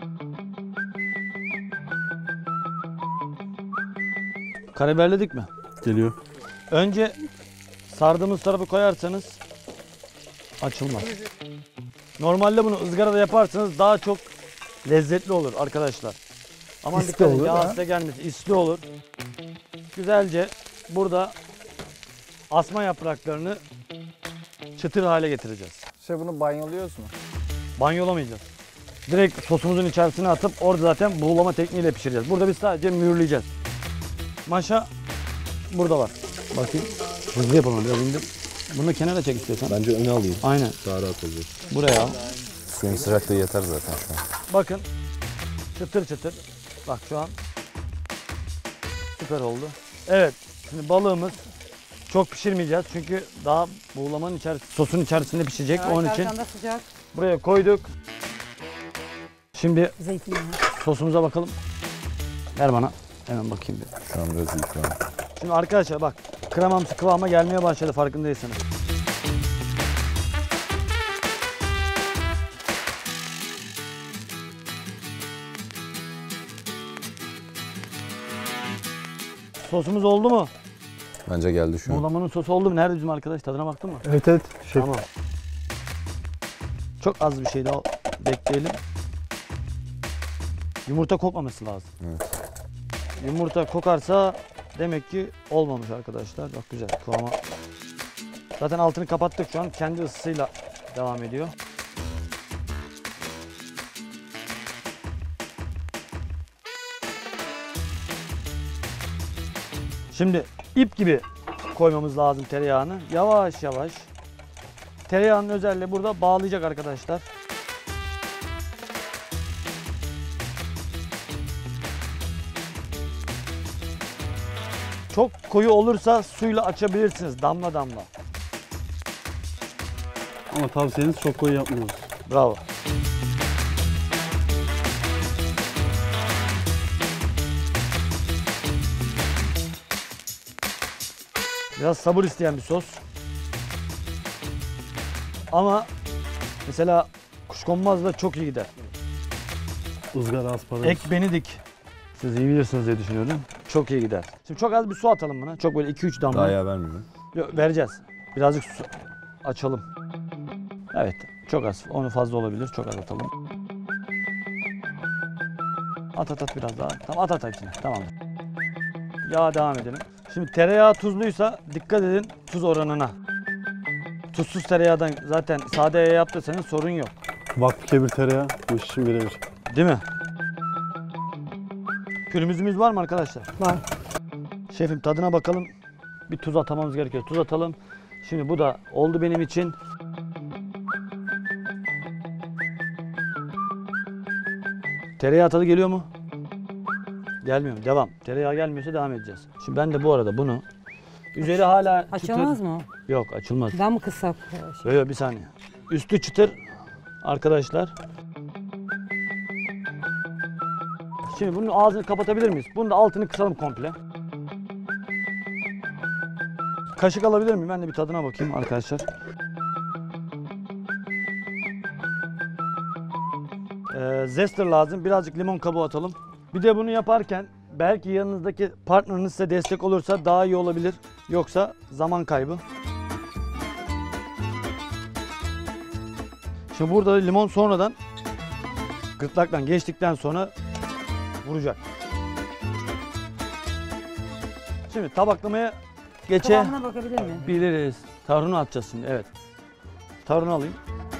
Karabiberledik mi? Geliyor. Önce sardığımız tarafı koyarsanız açılmaz. Normalde bunu ızgarada yaparsanız daha çok lezzetli olur arkadaşlar. Aman İsli dikkat edin, olur, yağ ha? size gelmesin. İsli olur. Güzelce burada asma yapraklarını çıtır hale getireceğiz. İşte bunu banyoluyoruz mu? Banyolamayacağız. direkt sosumuzun içerisine atıp orada zaten buğulama tekniğiyle pişireceğiz. Burada biz sadece mühürleyeceğiz. Maşa burada var. Bakayım. Hızlı yapalım biraz indir. Bunu kenara çek istiyorsan. Bence öne alayım. Aynen. Daha rahat olacak. Buraya al. Suyun sıcaklığı yeter zaten şu an. Bakın. Çıtır çıtır. Bak şu an. Süper oldu. Evet. Şimdi balığımız çok pişirmeyeceğiz çünkü daha buğulamanın içerisinde, sosun içerisinde pişecek. Evet, onun için da sıcak. buraya koyduk. Şimdi Zeytinyağı. sosumuza bakalım. Ver bana. Hemen bakayım bir. Şu an biraz iyi kıvam. Şimdi arkadaşlar bak kremamsı kıvama gelmeye başladı farkındaysanız. Sosumuz oldu mu? Bence geldi şu an. Buğulamanın sosu oldu mu? Nerede bizim arkadaş? Tadına baktın mı? Evet evet. Şef. Tamam. Çok az bir şey daha bekleyelim. Yumurta kokmaması lazım. Evet. Yumurta kokarsa demek ki olmamış arkadaşlar. Bak güzel kıvama. Zaten altını kapattık şu an. Kendi ısısıyla devam ediyor. Şimdi ip gibi koymamız lazım tereyağını. Yavaş yavaş. Tereyağının özelliği burada bağlayacak arkadaşlar. Çok koyu olursa suyla açabilirsiniz damla damla. Ama tavsiyeniz çok koyu yapmıyoruz. Bravo. Biraz sabır isteyen bir sos. Ama mesela kuşkonmazla çok iyi gider. Izgara asparagus. Ek benedik. Siz iyi bilirsiniz diye düşünüyorum. Çok iyi gider. Şimdi çok az bir su atalım buna. Çok böyle iki üç damla. Daha yağ vermiyorum. Yok, vereceğiz. Birazcık su açalım. Evet. Çok az. Onu fazla olabilir. Çok az atalım. At at at biraz daha. Tamam at at içine. Tamam. Yağa devam edelim. Şimdi tereyağı tuzluysa dikkat edin tuz oranına. Tuzsuz tereyağdan zaten sade yağ yaptıysanız sorun yok. Vakfı kebir tereyağı bu iş için birebir. Değil mi? Pürümüzümüz var mı arkadaşlar? Var. Şefim tadına bakalım. Bir tuz atamamız gerekiyor. Tuz atalım. Şimdi bu da oldu benim için. Tereyağı tadı geliyor mu? Gelmiyor mu? Devam. Tereyağı gelmiyorsa devam edeceğiz. Şimdi ben de bu arada bunu üzeri hala Açılmaz çıtır. mı? Yok açılmaz. Daha mı kısa? Yok yok bir saniye. Üstü çıtır arkadaşlar. Şimdi bunun ağzını kapatabilir miyiz? Bunun da altını kısalım komple. Kaşık alabilir miyim? Ben de bir tadına bakayım arkadaşlar. Ee, zester lazım. Birazcık limon kabuğu atalım. Bir de bunu yaparken belki yanınızdaki partneriniz size destek olursa daha iyi olabilir. Yoksa zaman kaybı. Şimdi burada limon sonradan gırtlaktan geçtikten sonra vuracak. Şimdi tabaklamaya geçe Kıvamına bakabilir miyim? biliriz. Tarhunu atacağız şimdi. Evet. Tarhunu alayım.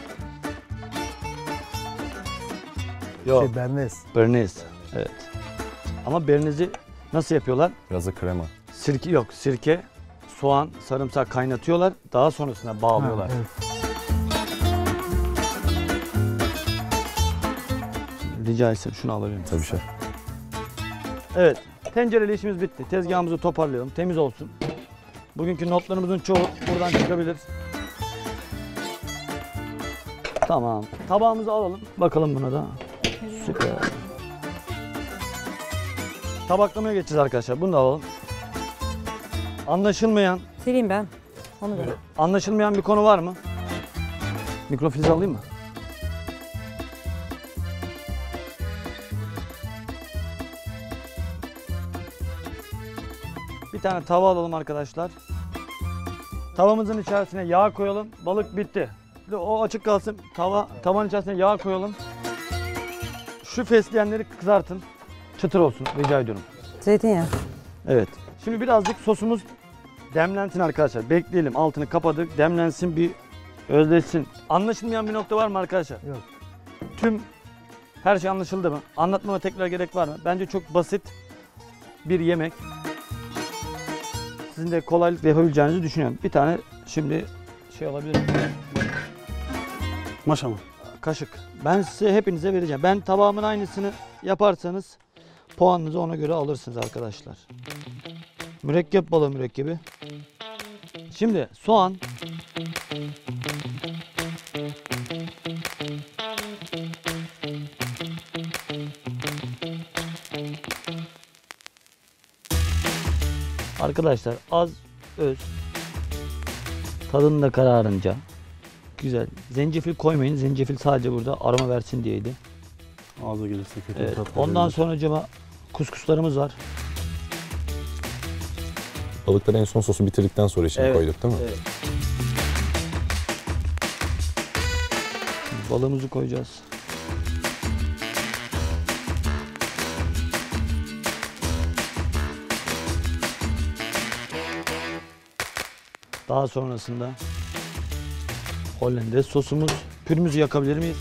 Yok. Şey, Bernes. Bernes. Evet. Ama bernezi nasıl yapıyorlar? Biraz da krema. Sirke yok. Sirke, soğan, sarımsak kaynatıyorlar. Daha sonrasında bağlıyorlar. Ha, evet. Rica etsem şunu alabilirim. Tabii şef. Evet. Tencereli işimiz bitti. Tezgahımızı toparlayalım. Temiz olsun. Bugünkü notlarımızın çoğu buradan çıkabilir. Tamam. Tabağımızı alalım. Bakalım buna da. Süper. Tabaklamaya geçeceğiz arkadaşlar. Bunu da alalım. Anlaşılmayan, Sileyim ben. Onu da. anlaşılmayan bir konu var mı? Mikrofiliz alayım mı? Bir tane tava alalım arkadaşlar. Tavamızın içerisine yağ koyalım. Balık bitti. Bir de o açık kalsın. Tava, tavanın içerisine yağ koyalım. Şu fesleğenleri kızartın. Çıtır olsun rica ediyorum. Zeytinyağı. Evet. Şimdi birazcık sosumuz demlensin arkadaşlar. Bekleyelim. Altını kapadık. Demlensin bir özleşsin. Anlaşılmayan bir nokta var mı arkadaşlar? Yok. Tüm Her şey anlaşıldı mı? Anlatmama tekrar gerek var mı? Bence çok basit bir yemek. Sizin de kolaylıkla yapabileceğinizi düşünüyorum. Bir tane şimdi şey olabilir mi? Maşa mı? Kaşık. Ben size hepinize vereceğim. Ben tabağımın aynısını yaparsanız puanınızı ona göre alırsınız arkadaşlar. Mürekkep balığı mürekkebi. Şimdi soğan. Arkadaşlar az öz. Tadını da kararınca. Güzel. Zencefil koymayın. Zencefil sadece burada aroma versin diyeydi. Ağza gelirse kötü Evet. tat Ondan verebilir. sonra acaba kuskuslarımız var. Balıkları en son sosu bitirdikten sonra içine Evet, koyduk değil mi? evet. Şimdi balığımızı koyacağız. Daha sonrasında Hollandaise sosumuz. Pürümüzü yakabilir miyiz?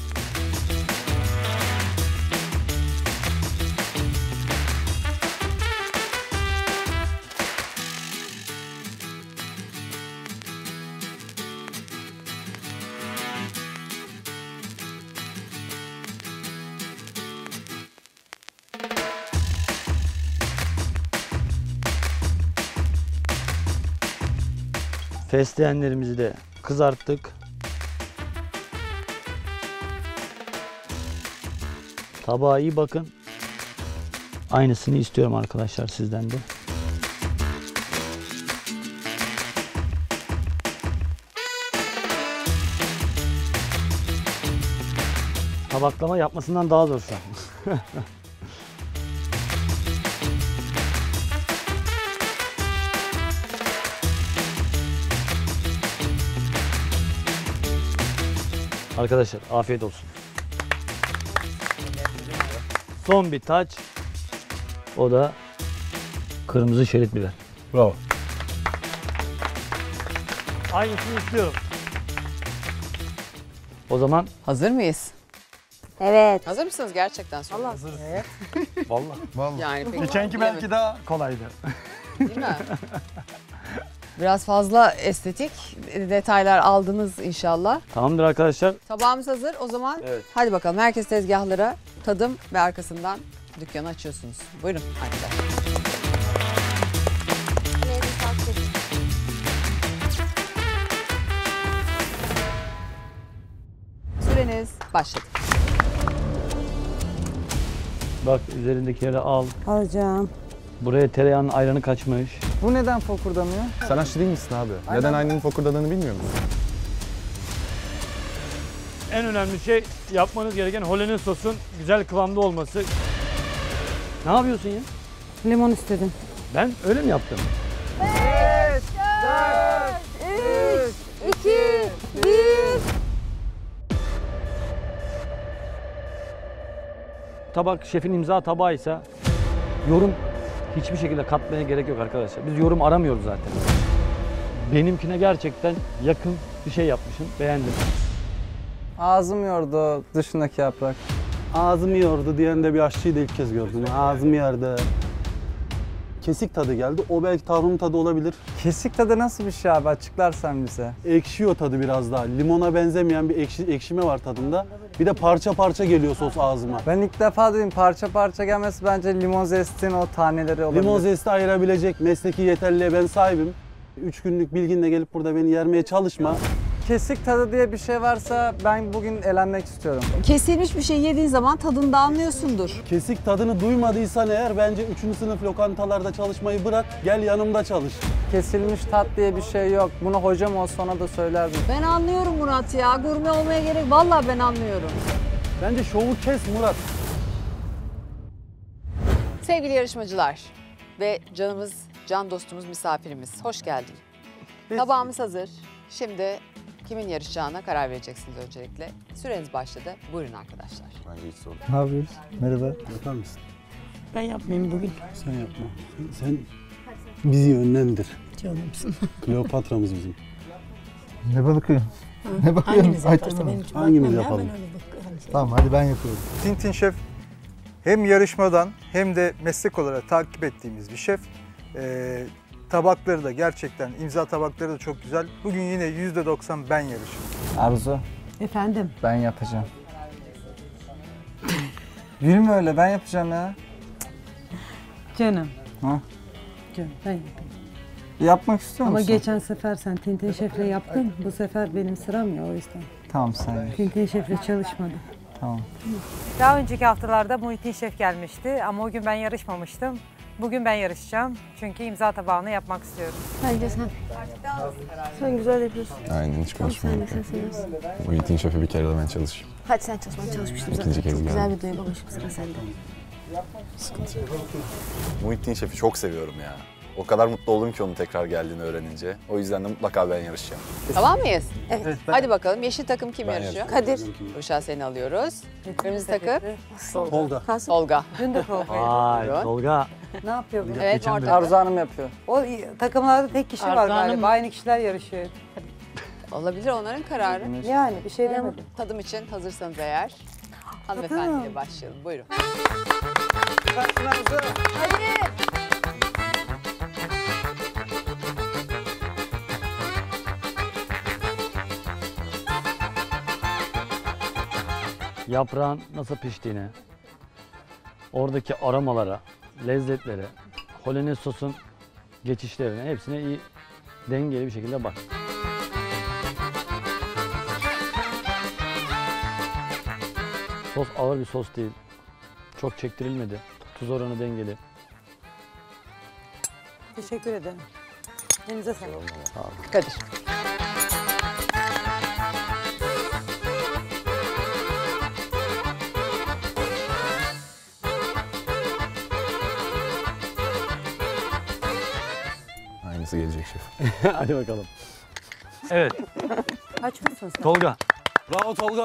Fesleğenlerimizi de kızarttık. Tabağa iyi bakın. Aynısını istiyorum arkadaşlar sizden de. Tabaklama yapmasından daha zor şu an. Arkadaşlar afiyet olsun. Son bir taç. O da kırmızı şerit biber. Bravo. Aynısını istiyorum. O zaman Hazır mıyız? Evet. Hazır mısınız gerçekten? Allah hazırız. Evet. Vallahi. Vallahi. Yani pek Geçenki bilemedim. belki daha kolaydı. Değil mi? Biraz fazla estetik detaylar aldınız inşallah. Tamamdır arkadaşlar. Tabağımız hazır. O zaman Evet. hadi bakalım herkes tezgahlara tadım ve arkasından dükkanı açıyorsunuz. Buyurun arkadaşlar. Süreniz başladı. Bak üzerindekileri al. Alacağım. Buraya tereyağının ayranı kaçmış. Bu neden fokurdamıyor? Sen aşçı değil misin abi? Neden aynanın fokurdadığını bilmiyor musun? En önemli şey yapmanız gereken Hollandaise sosun güzel kıvamda olması. Ne yapıyorsun ya? Limon istedim. Ben öyle mi yaptım? İki, bir. Tabak şefin imza tabağıysa yorum hiçbir şekilde katmaya gerek yok arkadaşlar. Biz yorum aramıyoruz zaten. Benimkine gerçekten yakın bir şey yapmışım. Beğendim. Ağzım yordu dışındaki yaprak. Ağzım yordu diyen de bir aşçıyı da ilk kez gördüm. Ağzım yerde. Kesik tadı geldi. O belki tarhun tadı olabilir. Kesik tadı nasıl bir şey abi, açıklarsan bize. Ekşiyor tadı biraz daha. Limona benzemeyen bir ekşi, ekşime var tadında. Bir de parça parça geliyor sos ağzıma. Ben ilk defa duydum, parça parça gelmesi bence limon zestinin o taneleri olabilir. Limon zesti ayırabilecek mesleki yeterliğe ben sahibim. Üç günlük bilginle gelip burada beni yermeye çalışma. Kesik tadı diye bir şey varsa ben bugün elenmek istiyorum. Kesilmiş bir şey yediğin zaman tadını da anlıyorsundur. Kesik tadını duymadıysan eğer bence üçüncü sınıf lokantalarda çalışmayı bırak, gel yanımda çalış. Kesilmiş tat diye bir şey yok. Bunu hocam olsa ona da söylerdim. Ben anlıyorum Murat ya. Gurme olmaya gerek. Vallahi ben anlıyorum. Bence şovu kes Murat. Sevgili yarışmacılar ve canımız, can dostumuz, misafirimiz. Hoş geldin. Tabağımız hazır. Şimdi kimin yarışacağına karar vereceksiniz öncelikle. Süreniz başladı. Buyurun arkadaşlar. Bence hiç zor. Ne yapıyoruz? Merhaba. Yapar mısın? Ben yapmayayım bugün. Sen yapma. Sen, sen bizi yönlendir. Canımsın. Kleopatra'mız bizim. Ne balıkı? Ne bakıyorsun? Ayten Hanım? Benim için Hangimiz bakmam ya, yapalım? ben öyle bak- hani şey- Tamam hadi ben yapıyorum. Tintin Şef hem yarışmadan hem de meslek olarak takip ettiğimiz bir şef. Ee, tabakları da gerçekten, imza tabakları da çok güzel. Bugün yine yüzde doksan ben yarışıyorum. Arzu, Efendim? ben yapacağım. Gülme öyle, ben yapacağım ya. Canım. Ha? Canım ben yapayım. Yapmak istiyor Ama musun? geçen sefer sen Tintin Şef'le yaptın. Bu sefer benim sıram ya o yüzden. Tamam sen yap. Tintin Şef'le çalışmadım. Tamam. Daha önceki haftalarda Muhittin Şef gelmişti ama o gün ben yarışmamıştım. Bugün ben yarışacağım çünkü imza tabağını yapmak istiyorum. Bence sen. Sen güzel yapıyorsun. Aynen hiç Tamam, sen de konuşmuyorum. sen seviyorsun. Bu Yiğit'in şefi bir kere de ben çalışayım. Hadi sen çalış. Ben çalışmıştım zaten. İkinci kez Çok güzel geldim. bir duygu olmuş. Sıra sende. Sıkıntı yok. Muhittin şefi çok seviyorum ya. O kadar mutlu oldum ki onun tekrar geldiğini öğrenince. O yüzden de mutlaka ben yarışacağım. Tamam mıyız? Evet. Hadi bakalım yeşil takım kim Ben yarışıyor? Kadir. Ruşa seni alıyoruz. Kırmızı takım Tolga. Tolga. Dün de Tolga'ydı. Vay Buyurun. Tolga. Ne yapıyor bu? Evet Geçen de- orada. Arzu Hanım yapıyor. O takımlarda tek kişi var Arzu Hanım galiba. mı? Aynı kişiler yarışıyor. Olabilir onların kararı. Yani bir şey demedim. Tadım için hazırsanız eğer hanımefendiyle başlayalım. Buyurun. Yaprağın nasıl piştiğine, oradaki aromalara, lezzetlere, Hollandaise sosun geçişlerine hepsine iyi dengeli bir şekilde bak. Sos ağır bir sos değil. Çok çektirilmedi. Tuz oranı dengeli. Teşekkür ederim. Elinize sağlık. Kadir. Aynısı gelecek şef. Hadi bakalım. Evet, Aç mısın sen? Tolga. Bravo Tolga.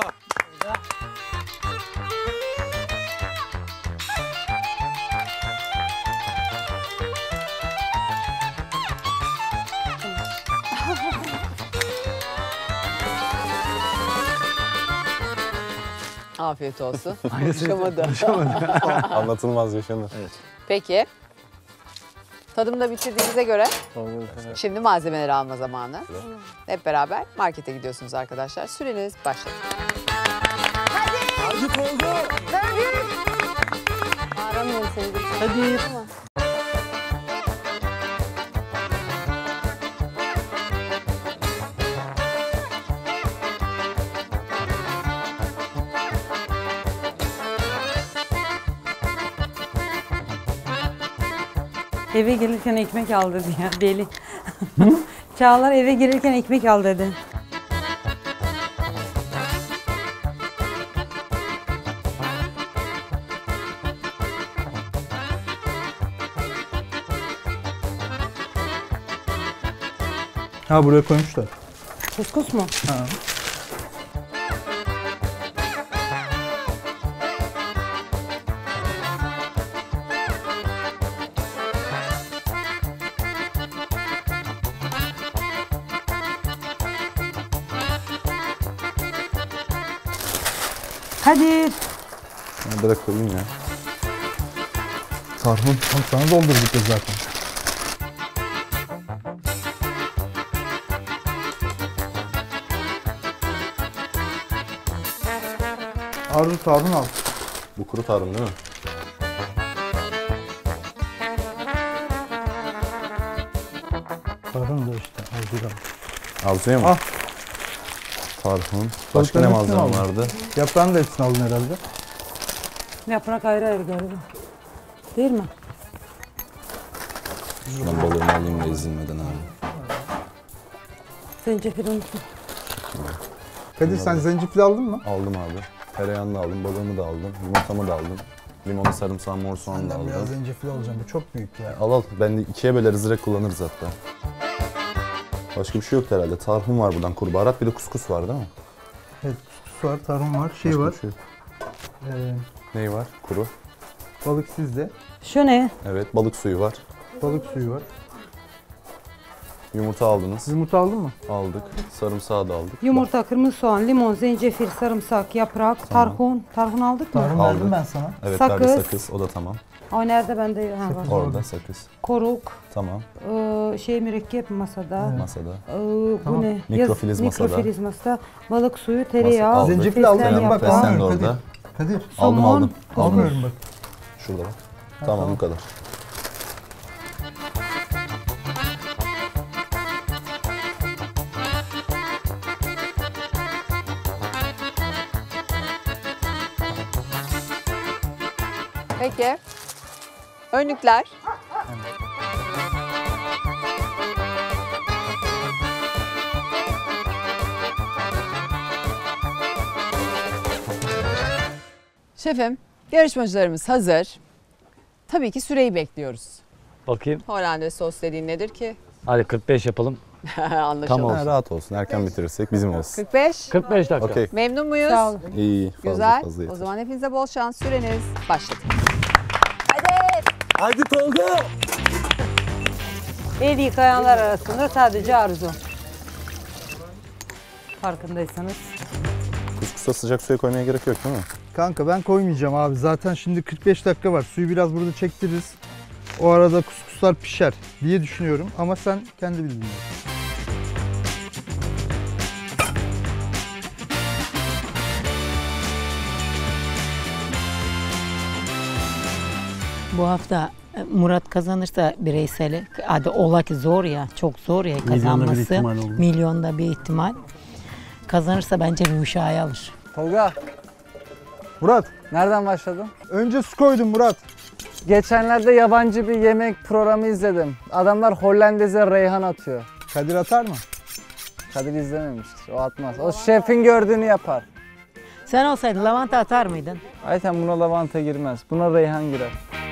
Afiyet olsun. Konuşamadı. Anlatılmaz yaşanır. Peki. Tadımı da bitirdiğinize göre şimdi malzemeleri alma zamanı. Hep beraber markete gidiyorsunuz arkadaşlar. Süreniz başladı. Hadi Tolga. Aramıyorum seni. Hadi. Eve gelirken ekmek al dedi ya deli. Çağlar eve gelirken ekmek al dedi. Ha buraya koymuşlar. Kuskus mu? Ha. Hadi. Ben direkt koyayım ya. Tarhun tam sana doldurduk ya zaten. Arzu tarhun al. Bu kuru tarhun değil mi? Tarhun da işte Arzu'dan. Arzu'ya mı? Al. Tarhun. Başka ne Balıkların hepsini malzeme aldın. vardı? Yaprağını da hepsini aldın herhalde. Yaprak ayrı ayrı galiba. Değil mi? Şuradan balığımı alayım da ezilmeden abi. Zencefil unutma. Kadir sen zencefil aldın mı? Aldım abi. Tereyağını da aldım, balığımı da aldım, yumurtamı da aldım. Limonu, sarımsağı, mor soğanı da Senden biraz aldım. zencefil alacağım. Bu çok büyük ya. Al al. Ben de ikiye böleriz direkt kullanırız hatta. Başka bir şey yok herhalde. Tarhun var buradan, kuru baharat. Bir de kuskus var değil mi? Evet, kuskus var, tarhun var, şey Başka var. bir şey yok. Ee, Neyi var? Kuru. balık sizde. Şu ne? Evet, balık suyu var. Balık suyu var. Yumurta aldınız. Yumurta aldın mı? Aldık. Sarımsağı da aldık. Yumurta, kırmızı soğan, limon, zencefil, sarımsak, yaprak, Tamam. tarhun. Tarhun aldık mı? Tarhun verdim ben sana. Evet Sakız. verdi sakız. O da tamam. O nerede bende? Ha, var. Orada sakız. Koruk. Tamam. Ee, şey mürekkep masada. Masada. Ee, bu Tamam. ne? Mikrofiliz Yaz- masada. Mikrofiliz masada. Balık suyu, tereyağı. aldık. Zencefil aldın fesleğen mı? Bak yaprağı. Fesleğen de almıyorum orada. Kadir. Kadir. Aldım Somon. aldım. Almıyorum bak. Şurada bak. Tamam bu kadar. Peki. Önlükler. Şefim, yarışmacılarımız hazır. Tabii ki süreyi bekliyoruz. Bakayım. Hollandaise sos dediğin nedir ki? Hadi kırk beş yapalım. Anlaşıldı. Tamam. Ha, rahat olsun. Erken bitirirsek bizim olsun. kırk beş. kırk beş dakika. Okey. Memnun muyuz? Sağ olun. İyi. Fazla Güzel. fazla O yeter. zaman hepinize bol şans. Süreniz başladı. Haydi Tolga! El yıkayanlar arasında sadece Arzu. Farkındaysanız. Kuskusa sıcak suya koymaya gerek yok değil mi? Kanka ben koymayacağım abi. Zaten şimdi kırk beş dakika var. Suyu biraz burada çektiririz. O arada kuskuslar pişer diye düşünüyorum. Ama sen kendi bildiğin. Bu hafta Murat kazanırsa bireyseli, hadi ola ki zor ya, çok zor ya kazanması. ihtimal olur. Milyonda bir ihtimal. Kazanırsa bence Rüşa'yı alır. Tolga, Murat, nereden başladın? önce su koydum Murat. Geçenlerde yabancı bir yemek programı izledim. Adamlar Hollandaise reyhan atıyor. Kadir atar mı? Kadir izlememiştir, o atmaz. O şefin gördüğünü yapar. Sen olsaydın lavanta atar mıydın? Ayten buna lavanta girmez, buna reyhan girer.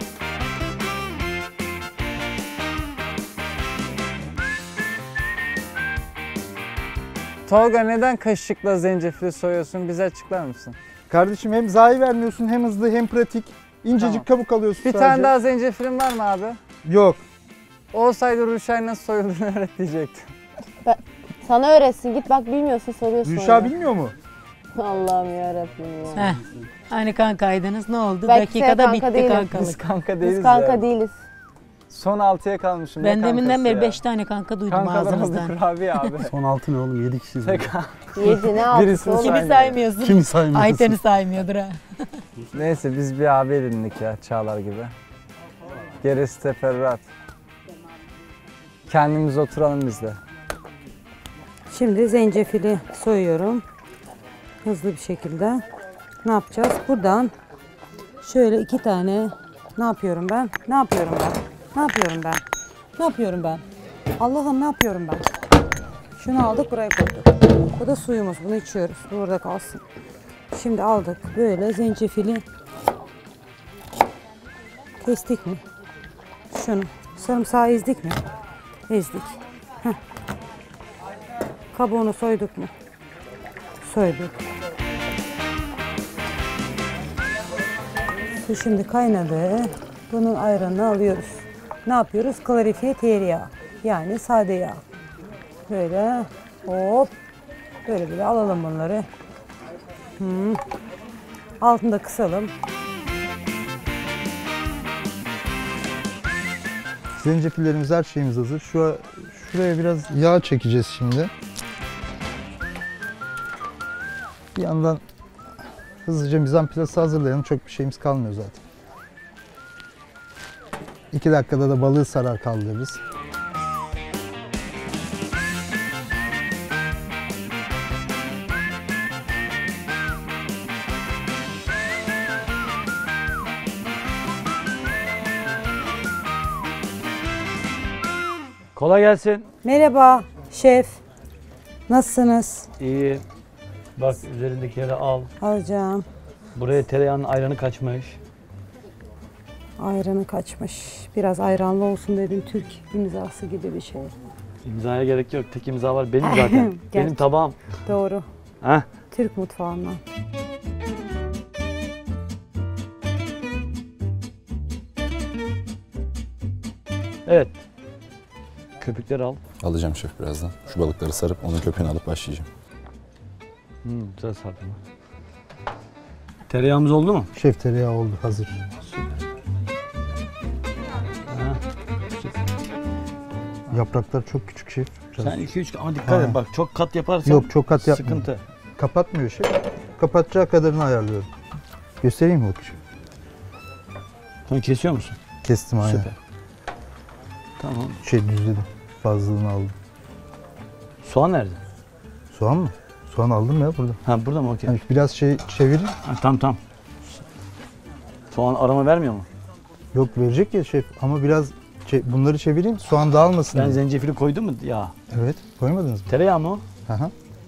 Tolga neden kaşıkla zencefili soyuyorsun? Bize açıklar mısın? Kardeşim hem zayi vermiyorsun hem hızlı hem pratik. İncecik Tamam. kabuk alıyorsun Bir sadece. tane daha zencefilin var mı abi? Yok. Olsaydı Rüşay nasıl soyulduğunu öğret diyecektim. Sana öğretsin. Git bak bilmiyorsun soruyorsun. Rüşa ona. bilmiyor mu? Allah'ım yarabbim ya. Heh. Hani kankaydınız ne oldu? Belki sen Dakikada kanka bitti değilim. kankalık. Biz kanka değiliz Biz kanka ya. değiliz. Son altıya kalmışım. Ne Ben deminden kankası beri ya? beş tane kanka duydum Kankalarımız ağzınızdan. kurabiye abi. Son altı ne oğlum? Yedi kişiyiz. Tek Yedi ne altısı Birisini oğlum? say- Kimi saymıyorsun? Kimi saymıyorsun? Ayten'i saymıyordur ha. Neyse biz bir abi edindik ya Çağlar gibi. Gerisi teferruat. Kendimiz oturalım biz de. Şimdi zencefili soyuyorum. Hızlı bir şekilde. Ne yapacağız? Buradan şöyle iki tane ne yapıyorum ben? Ne yapıyorum ben? Ne yapıyorum ben? Ne yapıyorum ben? Allah'ım ne yapıyorum ben? Şunu aldık buraya koyduk. Bu da suyumuz. Bunu içiyoruz. Bu burada kalsın. Şimdi aldık. Böyle zencefili kestik mi? Şunu. Sarımsağı ezdik mi? Ezdik. Heh. Kabuğunu soyduk mu? Soyduk. Su şimdi kaynadı. Bunun ayranını alıyoruz. Ne yapıyoruz? Klarifiye tereyağı. Yani sade yağ. Böyle hop. Böyle böyle alalım bunları. Hmm. Altını da kısalım. Zencefillerimiz, her şeyimiz hazır. Şu şuraya biraz yağ çekeceğiz şimdi. Bir yandan hızlıca mizanplası hazırlayalım. Çok bir şeyimiz kalmıyor zaten. İki dakikada da balığı sarar kaldırırız. Kolay gelsin. Merhaba şef. Nasılsınız? İyi. Bak üzerindekileri al. Alacağım. Buraya tereyağının ayranı kaçmış. Ayranı kaçmış. Biraz ayranlı olsun dedim. Türk imzası gibi bir şey. İmzaya gerek yok. Tek imza var benim zaten. Benim Gerçi. tabağım. Doğru. Heh. Türk mutfağından. Evet. Köpükleri al. Alacağım şef birazdan. Şu balıkları sarıp onun köpüğünü alıp başlayacağım. Hmm, güzel sardım. Tereyağımız oldu mu? Şef tereyağı oldu hazır. Ha. Yapraklar çok küçük şef. Biraz- Sen iki üç ama dikkat Ha. et bak çok kat yaparsan Yok çok kat yapmıyor. sıkıntı. Kapatmıyor şef. Kapatacağı kadarını ayarlıyorum. Göstereyim mi bakışım? Sen kesiyor musun? Kestim aynen. Süper. Tamam. Şey düzledim. Fazlalığını aldım. Soğan nerede? Soğan mı? Soğan aldım ya burada. Ha burada mı? Okey. Yani biraz şey çevirin. Ha, tamam tamam. Soğan aroma vermiyor mu? Yok verecek ya şef ama biraz çe- bunları çevireyim soğan dağılmasın Ben diye. zencefili koydum mu ya? Evet koymadınız mı? Tereyağı mı o? Aha.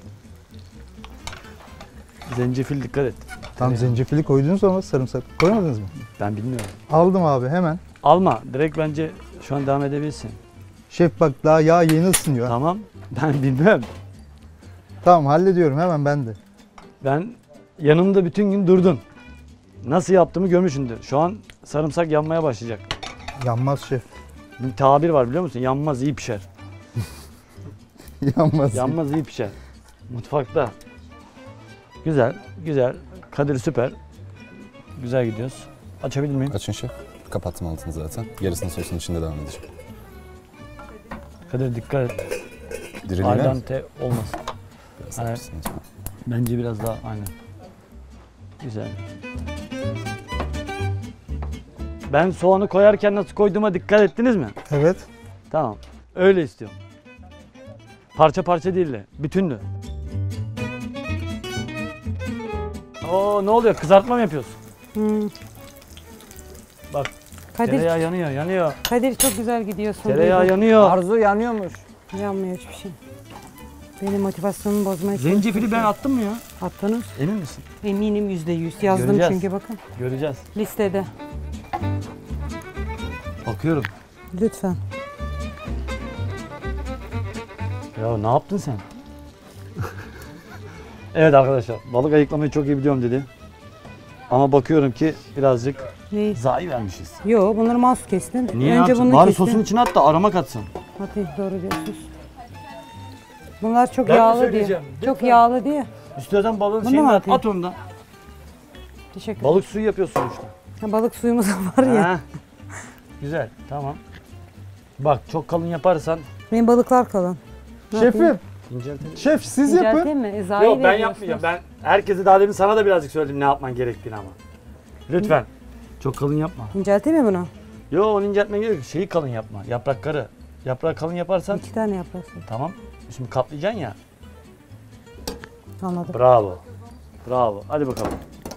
Zencefil dikkat et. Tam Tereyağı. zencefili koydunuz ama sarımsak koymadınız mı? Ben bilmiyorum. Aldım abi hemen. Alma. Direkt bence şu an devam edebilirsin. Şef bak daha yağ yeni ısınıyor. Tamam. Ben bilmem. Tamam hallediyorum hemen ben de. Ben yanımda bütün gün durdun. Nasıl yaptığımı görmüşsündür. Şu an sarımsak yanmaya başlayacak. Yanmaz şef. Bir tabir var biliyor musun? Yanmaz iyi pişer. Yanmaz. Yanmaz iyi pişer. Mutfakta. Güzel, güzel. Kadir süper. Güzel gidiyoruz. Açabilir miyim? Açın şef. Kapattım altını zaten. Gerisini sosun içinde devam edeceğim. Kadir dikkat et. Diriliğine Al mi? dente olmasın. Biraz Hani, daha pişsin lütfen. bence biraz daha aynen. Güzel. Ben soğanı koyarken nasıl koyduğuma dikkat ettiniz mi? Evet. Tamam. Öyle istiyorum. Parça parça değil de. Bütündü. Oo ne oluyor? Kızartma mı yapıyorsun? Hmm. Bak. Kadir, Tereyağı yanıyor, yanıyor. Kadir çok güzel gidiyorsun. Tereyağı duydum. yanıyor. Arzu yanıyormuş. Yanmıyor hiçbir şey. Benim motivasyonumu bozmaya Zencefili ben attım mı ya? Attınız. Emin misin? Eminim yüzde yüz. Yazdım Göreceğiz. çünkü bakın. Göreceğiz. Listede. Bakıyorum. Lütfen. Ya ne yaptın sen? Evet arkadaşlar, balık ayıklamayı çok iyi biliyorum dedi. Ama bakıyorum ki birazcık Neyi? zayi vermişiz. Yo bunları mahsus kestin. Niye Önce yaptın? bunu Bari kestin. sosun içine at da aroma katsın. Hadi doğru diyorsunuz. Bunlar çok Ben mi yağlı diye. söyleyeceğim? Çok Lütfen. yağlı diye. İstiyorsan balığın Bunu şeyini mu at, atayım? at ondan. Teşekkür Balık suyu yapıyorsun sonuçta. Ha, balık suyumuz var ya. Ha. Güzel, tamam. Bak çok kalın yaparsan Benim balıklar kalın. Ne yapayım? Şefim. inceltelim. Şef siz İncelteyim yapın. mi? E, zayi Yok ben veriyorsunuz. yapmayacağım. Ben herkese daha demin sana da birazcık söyledim ne yapman gerektiğini ama. Lütfen. Çok kalın yapma. İncelteyim mi bunu? Yo onu inceltmen gerek yok. Şeyi kalın yapma. Yaprakları. Yaprağı kalın yaparsan İki tane yaparsın. tamam. Şimdi katlayacaksın ya. Anladım. Bravo. Bravo. Hadi bakalım.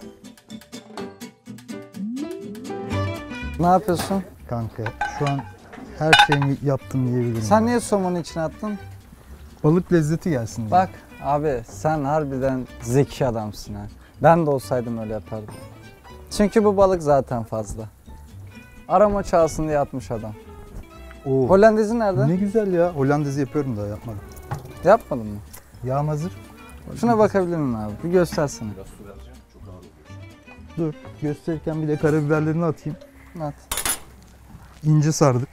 Ne yapıyorsun? Kanka şu an her şeyimi yaptım diyebilirim. Sen ya. niye somonu içine attın? Balık lezzeti gelsin diye. Bak abi sen harbiden zeki adamsın ha. Ben de olsaydım öyle yapardım. Çünkü bu balık zaten fazla. Arama çalsın diye atmış adam. Oo. Hollandezi nerede? Ne güzel ya. Hollandezi yapıyorum da yapmadım. Yapmadın mı? Yağım hazır. Şuna bakabilir miyim abi? Bir göstersene. Dur. Gösterirken bir de karabiberlerini atayım. At. İnce sardık.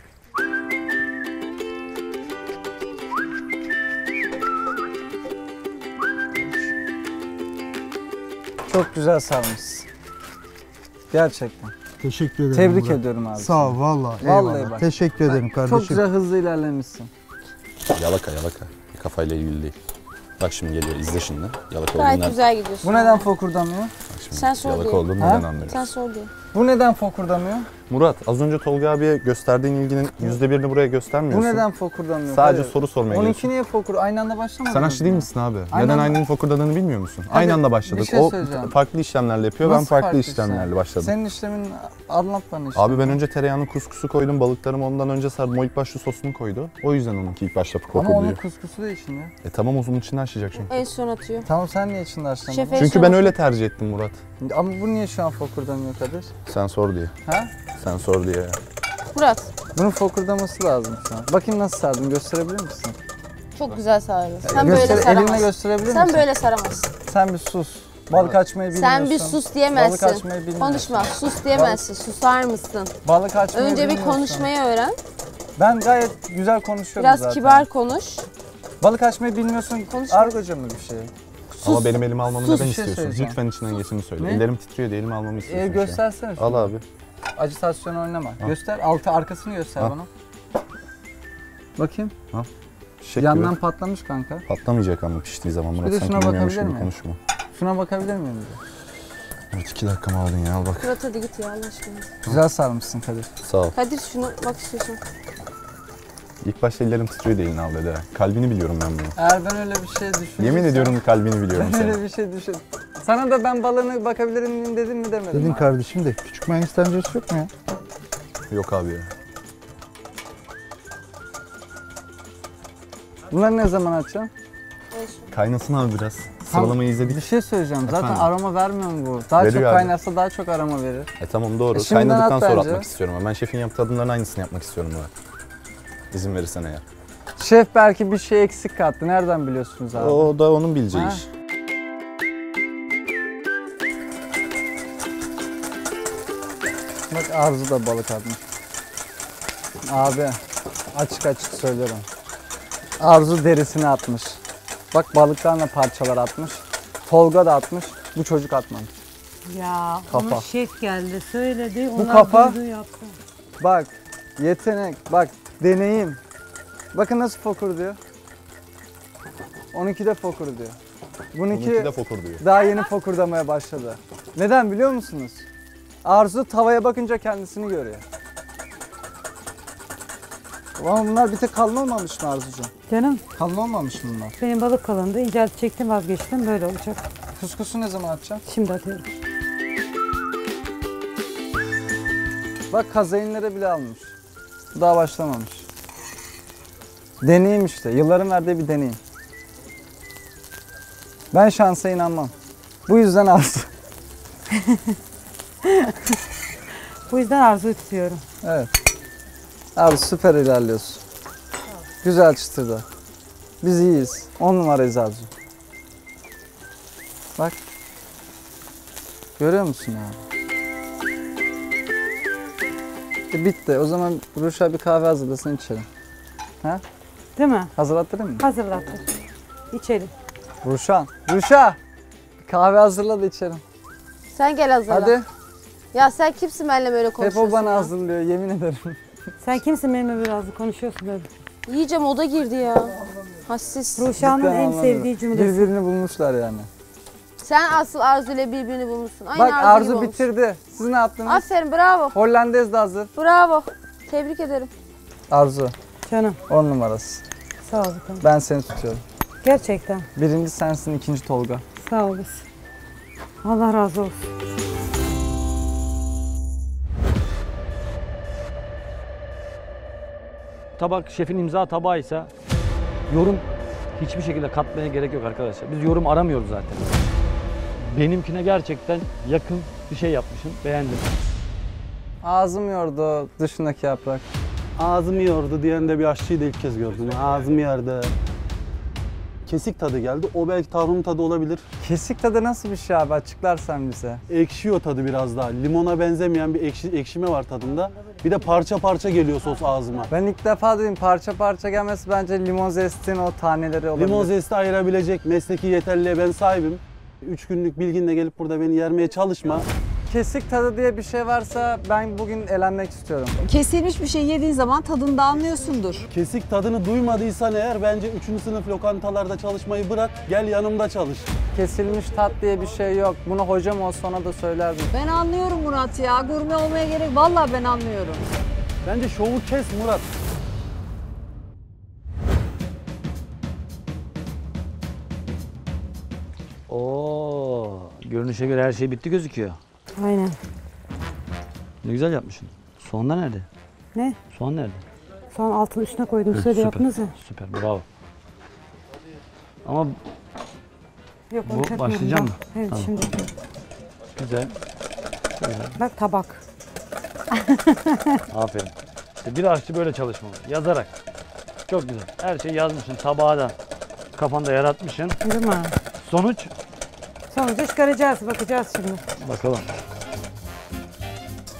Çok güzel sarmışsın. Gerçekten. Teşekkür ederim. Tebrik Murat. ediyorum abi. Sağ ol valla. Vallahi Eyvallah. bak. Teşekkür ederim kardeşim. Çok güzel hızlı ilerlemişsin. Yalaka yalaka. Kafayla ilgili değil. Bak şimdi geliyor izle şimdi. Yalaka Gayet olduğunu güzel gidiyorsun. Bu neden fokurdamıyor? Bak şimdi Sen sor yalaka diye. olduğunu Ha? neden anlıyoruz? Sen sor diye. Bu neden fokurdamıyor? Murat az önce Tolga abiye gösterdiğin ilginin yüzde birini buraya Bu göstermiyorsun. neden fokurdamıyor? Sadece Hayır. soru sormaya Onunki geliyorsun. niye fokur? Aynı anda başlamadın Sen mı? aşçı değil misin abi? Aynen. Neden aynının fokurdadığını bilmiyor musun? Hadi, Aynı anda bir başladık. şey o söyleyeceğim. farklı işlemlerle yapıyor, ben Nasıl farklı, işlem? işlemlerle başladım. Senin işlemin anlat bana işte. Abi ben önce tereyağını kuskusu koydum, balıklarımı ondan önce sardım. O ilk başta sosunu koydu. O yüzden onunki ilk başta Ama fokur onun diyor. kuskusu da içinde. E tamam o zaman içinden açacak çünkü. En son atıyor. Tamam sen niye içinde açlamadın? Şef en Çünkü son ben atıyor. öyle tercih ettim Murat. Ama bu niye şu an fokurdamıyor Kadir? Sen sor diye. Ha? Sen sor diye ya. Murat Bunun fokurdaması lazım şu an. Bakayım nasıl sardın gösterebilir misin? çok güzel sardın. Sen Göster- böyle Elinle saramazsın. gösterebilir Sen misin? böyle saramazsın. Sen bir sus. Balık açmayı bilmiyorsun. Sen bir sus Balık diyemezsin. açmayı bilmiyorsun. Konuşma. Sus diyemezsin. Susar mısın? Balık açmayı Önce bir bilmiyorsun. konuşmayı öğren. Ben gayet güzel konuşuyorum Biraz zaten. kibar konuş. Balık açmayı bilmiyorsun. Konuşma. Argoca mı bir şey? Ama benim elimi almamı sus, neden bir şey istiyorsun? söyleyeceğim. Lütfen içinden geçeni söyle. Ne? Ellerim titriyor diye elimi almamı Ee, istiyorsun. şu an. göstersene. Al abi. Acitasyon oynama. Al. Göster. Altı arkasını göster Al. bana. Bakayım. Al. Şek Yandan gibi. patlamış kanka. Patlamayacak ama piştiği zaman. Murat Bir de sanki şuna bilmiyormuş bakabilir gibi miyim? konuşma. Şuna bakabilir miyim? Evet iki dakikamı aldın ya al bak. Murat hadi git ya Allah aşkına. Güzel sarmışsın Kadir. Sağ ol. Kadir şunu bak istiyorsan. İlk başta ellerim titriyor diye elini al dedi. Kalbini biliyorum ben bunu. Eğer ben öyle bir şey düşünürsem... Yemin ediyorum kalbini biliyorum Ben senin. öyle bir şey düşün. Sana da ben balığına bakabilir miyim dedim mi demedim. Dedin abi. kardeşim de küçük mayonez tenceresi yok mu ya? Yok abi ya. Bunları ne zaman açacağım? Kaynasın abi biraz. Sıralamayı izledik. Bir şey söyleyeceğim. Zaten Efendim? aroma vermiyor mu bu? Daha Veriyor çok abi. kaynarsa daha çok aroma verir. E tamam doğru. E şimdiden Kaynadıktan at sonra bence. atmak istiyorum ama ben şefin yaptığı adımların aynısını yapmak istiyorum Murat. İzin verirsen eğer. Şef belki bir şey eksik kattı. Nereden biliyorsunuz abi? O da onun bileceği Ha? iş. Bak Arzu da balık atmış. Abi açık açık söylüyorum. Arzu derisini atmış. Bak balıktan da parçalar atmış. Tolga da atmış. Bu çocuk atmamış. Ya Kafa. onu şef geldi söyledi. Bu onlar kafa- duydu, yaptı. Bak yetenek, bak deneyim. Bakın nasıl fokur diyor. on ikide fokur diyor. Bununki Bununki de fokur diyor. daha yeni fokurdamaya başladı. Neden biliyor musunuz? Arzu tavaya bakınca kendisini görüyor. Ama bunlar bir tek kalın olmamış mı Arzucuğum? Canım Kalın olmamış mı bunlar? benim balık kalındı. İncelti çektim vazgeçtim. Böyle olacak. Kuskusu ne zaman atacağım? Şimdi atıyorum. Bak kazainlere bile almış. Daha başlamamış. Deneyim işte. Yılların verdiği bir deneyim. Ben şansa inanmam. Bu yüzden Arzu. Bu yüzden Arzu'yu tutuyorum. Evet. Abi süper ilerliyorsun. Güzel çıtırda. Biz iyiyiz. On numarayız Arzu. Bak. Görüyor musun abi? E bitti. O zaman Ruşa bir kahve hazırlasın içelim. Ha? Değil mi? Hazırlattırayım mı? Hazırlattım. İçelim. Ruşan. Ruşa! Bir kahve hazırla da içelim. Sen gel hazırla. Hadi. Ya sen kimsin benimle böyle Hep konuşuyorsun o bana ya? hazırlıyor yemin ederim. Sen kimsin benimle biraz konuşuyorsun böyle. İyice moda girdi ya. Hassiz. Ruşa'nın Cidden en anlamıyorum. sevdiği cümlesi. Birbirini bulmuşlar yani. Sen asıl Arzu ile birbirini bulmuşsun. Aynı Bak Arzu, Arzu gibi olmuş. bitirdi. Siz ne yaptınız? Aferin bravo. Hollandez de hazır. Bravo. Tebrik ederim. Arzu. Canım. On numarası. Sağ ol bakalım. Ben seni tutuyorum. Gerçekten. Birinci sensin, ikinci Tolga. Sağ olasın. Allah razı olsun. Tabak şefin imza tabağıysa yorum hiçbir şekilde katmaya gerek yok arkadaşlar. Biz yorum aramıyoruz zaten. Benimkine gerçekten yakın bir şey yapmışım. Beğendim. Ağzım yordu dışındaki yaprak. Ağzım yordu diyen de bir aşçıyı da ilk kez gördüm. Ağzım yerde. Kesik tadı geldi. O belki tarhun tadı olabilir. Kesik tadı nasıl bir şey abi? Açıklarsan bize. Ekşiyor tadı biraz daha. Limona benzemeyen bir ekşi, ekşime var tadında. Bir de parça parça geliyor sos ağzıma. Ben ilk defa dedim parça parça gelmesi bence limon zestin o taneleri olabilir. Limon zesti ayırabilecek mesleki yeterliğe ben sahibim. Üç günlük bilginle gelip burada beni yermeye çalışma. Kesik tadı diye bir şey varsa ben bugün elenmek istiyorum. Kesilmiş bir şey yediğin zaman tadını da anlıyorsundur. Kesik tadını duymadıysan eğer bence üçüncü sınıf lokantalarda çalışmayı bırak, gel yanımda çalış. Kesilmiş tat diye bir şey yok. Bunu hocam olsa ona da söylerdim. Ben anlıyorum Murat ya. Gurme olmaya gerek. Vallahi ben anlıyorum. Bence şovu kes Murat. Oo, görünüşe göre her şey bitti gözüküyor. Aynen. Ne güzel yapmışsın. Soğan da nerede? Ne? Soğan nerede? Soğan altın üstüne koydum. Hı, Söyle süper, yaptınız ya. Süper, bravo. Ama Yok, bu onu çakmıyorum başlayacak ben. mı? Evet Tamam. şimdi. Güzel. Güzel. Bak tabak. Aferin. İşte bir aşçı böyle çalışmalı. Yazarak. Çok güzel. Her şeyi yazmışsın. Tabağı da kafanda yaratmışsın. Değil mi? Sonuç? Sonucu çıkaracağız. Bakacağız şimdi. Bakalım.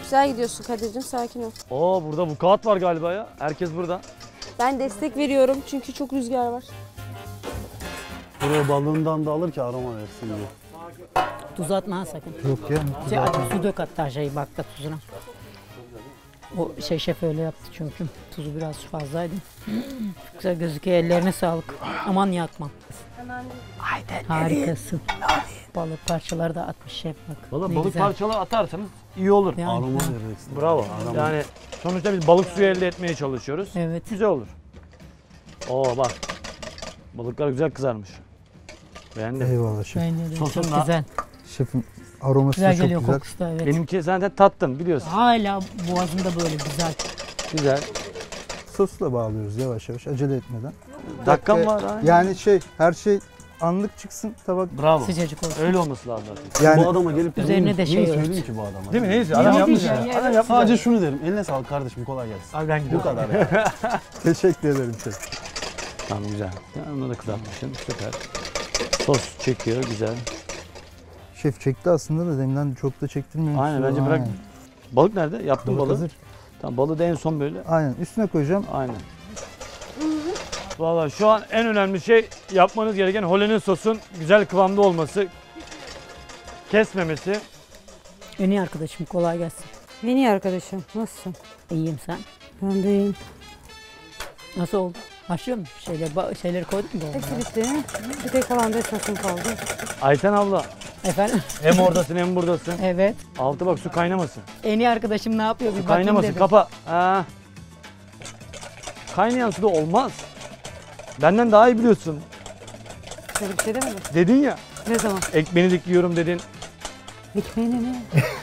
Güzel gidiyorsun Kadir'cim, sakin ol. Oo burada vukuat var galiba ya. Herkes burada. Ben destek veriyorum çünkü çok rüzgar var. Buraya balığından da alır ki aroma versin diye. Tuz atma ha sakın. Yok ya. Şey, at, su dök hatta şey bak da tuzuna. O şey şef öyle yaptı çünkü. Tuzu biraz fazlaydı. Güzel gözüküyor. Ellerine sağlık. Aman yakma. Harikasın. Balık parçaları da atmış şef bak. Valla Ne balık güzel. parçaları atarsanız iyi olur. Yani. Aroma vereceksin. Bravo. Aroma. Yani sonuçta biz balık suyu elde etmeye çalışıyoruz. Evet. Güzel olur. Oo bak. Balıklar güzel kızarmış. Beğendim. Eyvallah şef. Bence de Sosun çok da- güzel. Şefim aroması Güzel da çok geliyor güzel. kokusu da evet. Benimki zaten tattın biliyorsun. Hala boğazımda böyle güzel. Güzel. Sosla bağlıyoruz yavaş yavaş acele etmeden. Dakikam Dakika- var ha. Yani şey her şey anlık çıksın tabak. Bravo. Sıcacık olsun. Öyle olması lazım zaten. Yani Bu adama gelip de Üzerine neyi- de şey neyi ört. söyleyeyim ki bu adama? Değil mi? Neyse Ya adam ne yapmış diyeceğim ya. ya? Adam yapmış. Sadece şunu derim. Eline sağlık kardeşim kolay gelsin. Abi ben Bu gidiyorum. kadar ya. Teşekkür ederim şef. Tamam güzel. Ya, onu da kızartmışsın. Süper. Sos çekiyor güzel. Şef çekti aslında da demden çok da çektirmiyor. Aynen bence bırak. Balık nerede? Yaptın Balık balığı. hazır. Tamam balığı da en son böyle. Aynen üstüne koyacağım. Aynen. Vallahi şu an en önemli şey yapmanız gereken holenin sosun güzel kıvamda olması. Kesmemesi. En iyi arkadaşım kolay gelsin. En iyi arkadaşım. Nasılsın? İyiyim sen. Ben de iyiyim. Nasıl oldu? Başlıyor mu? Şeyler, ba- şeyleri koydun mu? Hepsi bitti. Bir tek kalan da sosum kaldı. Ayten abla Efendim? hem oradasın hem buradasın. Evet. Altı bak su kaynamasın. En iyi arkadaşım ne yapıyor bir Su bakayım kaynamasın dedim. kapa. Ha. Kaynayan suda olmaz. Benden daha iyi biliyorsun. Böyle bir şey demedim. Dedin ya. Ne zaman? Ekmeğini dikliyorum dedin. Ekmeğine ne?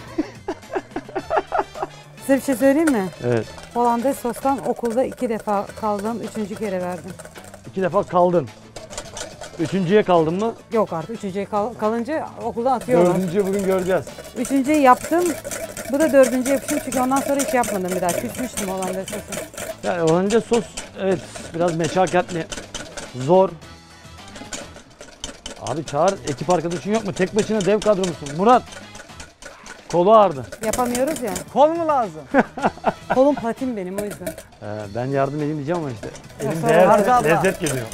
Size bir şey söyleyeyim mi? Evet. Hollandaise sostan okulda iki defa kaldım. Üçüncü kere verdim. İki defa kaldın. Üçüncüye kaldın mı? Yok artık üçüncüye kal- kalınca okulda atıyorlar. Dördüncüyü bugün göreceğiz. Üçüncüyü yaptım. Bu da dördüncü yapışım çünkü ondan sonra hiç yapmadım bir daha. Küsmüştüm Hollandaise sosu. Yani önce sos evet biraz meşakkatli. Zor. Abi çağır ekip arkadaşın yok mu? Tek başına dev kadro musun? Murat. Kolu ağrıdı. Yapamıyoruz ya. Kol mu lazım? Kolum patin benim o yüzden. Ee, ben yardım edeyim diyeceğim ama işte. Elim sonra değer, Arzu abla. lezzet geliyor.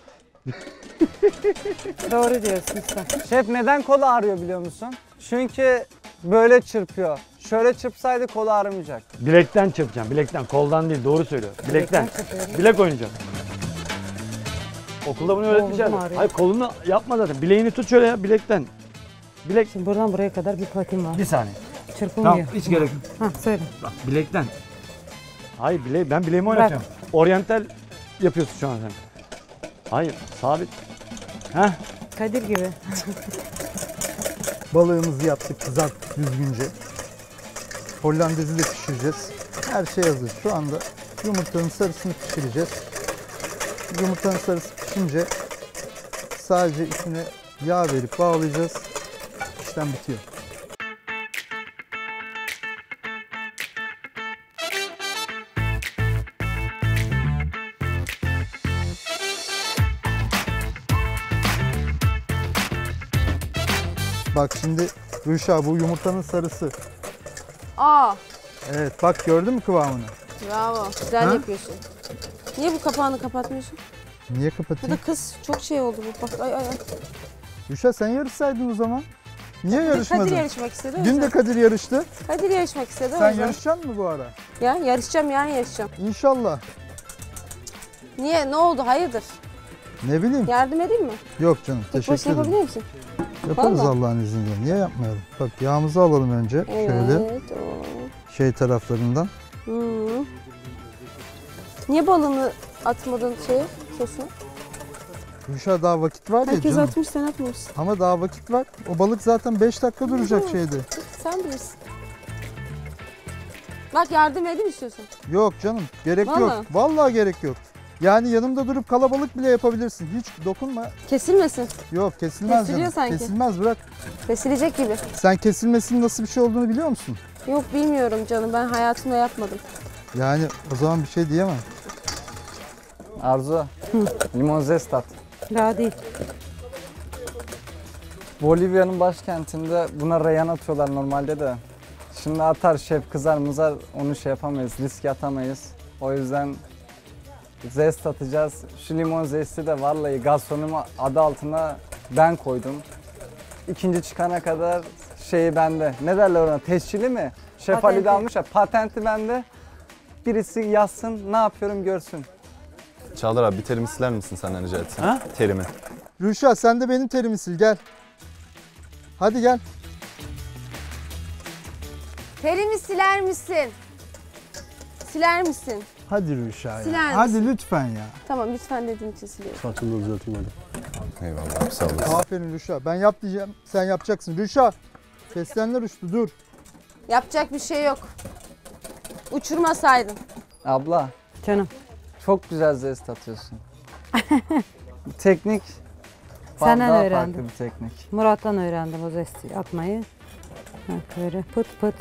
Doğru diyorsun usta. Şef neden kolu ağrıyor biliyor musun? Çünkü böyle çırpıyor. Şöyle çırpsaydı kolu ağrımayacak. Bilekten çırpacağım. Bilekten. Koldan değil. Doğru söylüyor. Bilekten. çırpıyorum. Bilek oynayacağım. Okulda bunu öğretmişler. Oğlum ağrıyor. Hayır kolunu yapma zaten. Bileğini tut şöyle ya. Bilekten. Bilek. Şimdi buradan buraya kadar bir patin var. Bir saniye. Çırpılmıyor. Tamam hiç gerek yok. Ha söyle. Bak bilekten. Hayır bile ben bileğimi Bırak. oynatıyorum. Oryantal yapıyorsun şu an sen. Hayır sabit. Heh. Kadir gibi. Balığımızı yaptık, kızarttık düzgünce. Hollandezi de pişireceğiz. Her şey hazır. Şu anda yumurtanın sarısını pişireceğiz. Yumurtanın sarısı pişince sadece içine yağ verip bağlayacağız. İşlem bitiyor. Bak şimdi Rüşa bu yumurtanın sarısı. Aa, Evet bak gördün mü kıvamını? bravo. Güzel Ha? yapıyorsun. Niye bu kapağını kapatmıyorsun? Niye Bu kapatayım? da kız çok şey oldu bu. Bak ay ay ay. Rüşa sen yarışsaydın o zaman. Niye yarışmadın? Kadir yarışmak istedi o Dün de yüzden. Kadir yarıştı. Kadir yarışmak istedi o Sen yüzden. yarışacaksın mı bu ara? Ya yarışacağım yarın yarışacağım. İnşallah. Niye? Ne oldu? Hayırdır? Ne bileyim. Yardım edeyim mi? Yok canım Tek teşekkür başına ederim. yapabilir misin? Yaparız Vallahi. Allah'ın izniyle. Niye yapmayalım? Bak yağımızı alalım önce. Şöyle Evet. O. şey taraflarından. Hmm. Niye balını atmadın şeye, sosuna? Rüşa daha vakit var ya Herkes canım. atmış, sen atmamışsın. Ama daha vakit var. O balık zaten beş dakika duracak şeyde. Sen bilirsin. Bak yardım edeyim istiyorsan. Yok canım gerek yok. Vallahi. Vallahi gerek yok. Yani yanımda durup kalabalık bile yapabilirsin. Hiç dokunma. Kesilmesin. Yok kesilmez Kesiliyor canım. sanki. Kesilmez bırak. Kesilecek gibi. Sen kesilmesinin nasıl bir şey olduğunu biliyor musun? Yok bilmiyorum canım, ben hayatımda yapmadım. Yani o zaman bir şey diyemem. Arzu, limon zest at. Daha değil. Bolivya'nın başkentinde buna reyhan atıyorlar normalde de. Şimdi atar şef kızar mızar onu şey yapamayız, riske atamayız. O yüzden zest atacağız. Şu limon zesti de vallahi gastronomi adı altına ben koydum. İkinci çıkana kadar şeyi bende. Ne derler ona? Tescili mi? Şef Patenti. Ali de almış ya. Patenti bende. Birisi yazsın, ne yapıyorum görsün. Çağlar abi bir terimi siler misin senden rica etsem? Ha? Terimi. Rüşa sen de benim terimi sil gel. Hadi gel. Terimi siler misin? Siler misin? Hadi Rüşa ya. Siler Hadi misin? lütfen ya. Tamam lütfen dediğin için siliyorum. Saçını düzelteyim hadi. Eyvallah abi sağ olasın. Aferin Rüşa. Ben yap diyeceğim. Sen yapacaksın. Rüşa. Fesleğenler uçtu dur. Yapacak bir şey yok. Uçurmasaydın. Abla. Canım. Çok güzel zest atıyorsun. Teknik. Senden daha öğrendim. farklı bir teknik. Murat'tan öğrendim o zesti atmayı. Bak böyle pıt pıt.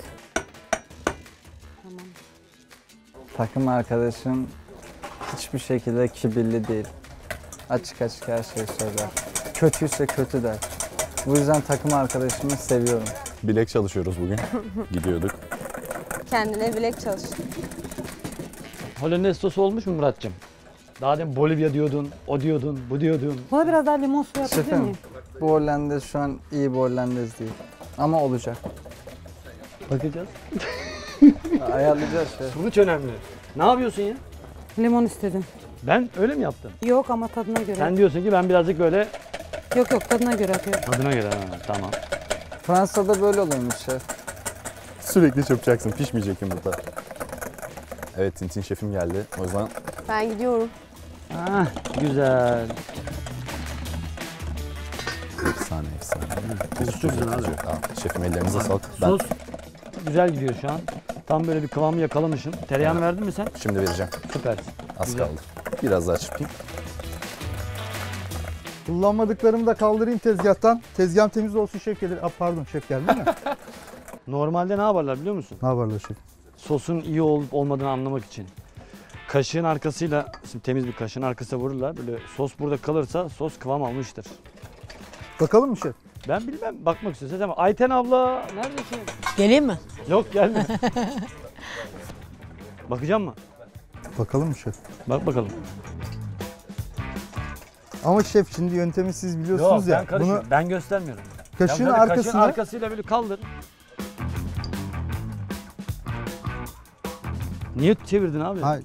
Takım arkadaşım hiçbir şekilde kibirli değil. Açık açık her şeyi söyler. Kötüyse kötü der. Bu yüzden takım arkadaşımı seviyorum. Bilek çalışıyoruz bugün. Gidiyorduk. Kendine bilek çalış. Hollandaise sosu olmuş mu Muratcığım? Daha demin Bolivya diyordun, o diyordun, bu diyordun. Buna biraz daha limon suyu atabilir Şefim, miyim? bu Hollandaise şu an iyi bir Hollandaise değil. Ama olacak. Bakacağız. Ayarlayacağız şef. Sonuç önemli. Ne yapıyorsun ya? Limon istedim. Ben öyle mi yaptım? Yok ama tadına göre. Sen diyorsun ki ben birazcık böyle Yok yok tadına göre atıyorum. tadına göre. Ha, tamam. Fransa'da böyle oluyormuş şef. Sürekli çırpacaksın, pişmeyecek yumurta. Evet, Tintin şefim geldi. O yüzden Ben gidiyorum. Ah, güzel. efsane efsane. Kokusu güzel abi. Aa, şefim ellerinize sağlık. Ben Sos güzel gidiyor şu an. Tam böyle bir kıvamı yakalamışsın. Tereyağını verdin mi sen? şimdi vereceğim. Süpersin. Az Güzel. kaldı. Biraz daha çırpayım. Kullanmadıklarımı da kaldırayım tezgahtan. Tezgahım temiz olsun şef gelir. Aa, pardon şef geldi mi? Normalde ne yaparlar biliyor musun? Ne yaparlar şef? Sosun iyi olup olmadığını anlamak için. Kaşığın arkasıyla, şimdi temiz bir kaşığın arkasına vururlar. Böyle sos burada kalırsa sos kıvam almıştır. Bakalım mı şef? Ben bilmem, bakmak istiyorsan ama Ayten abla neredesin? Geleyim mi? Yok gelme. Bakacağım mı? Bakalım mı şef? Bak bakalım. Ama şef şimdi yöntemi siz biliyorsunuz Yok ya. ben karışmıyorum. Ben göstermiyorum. Kaşığın Ya böyle arkasına Kaşığın arkasıyla böyle kaldır. Niye çevirdin abi? Hayır.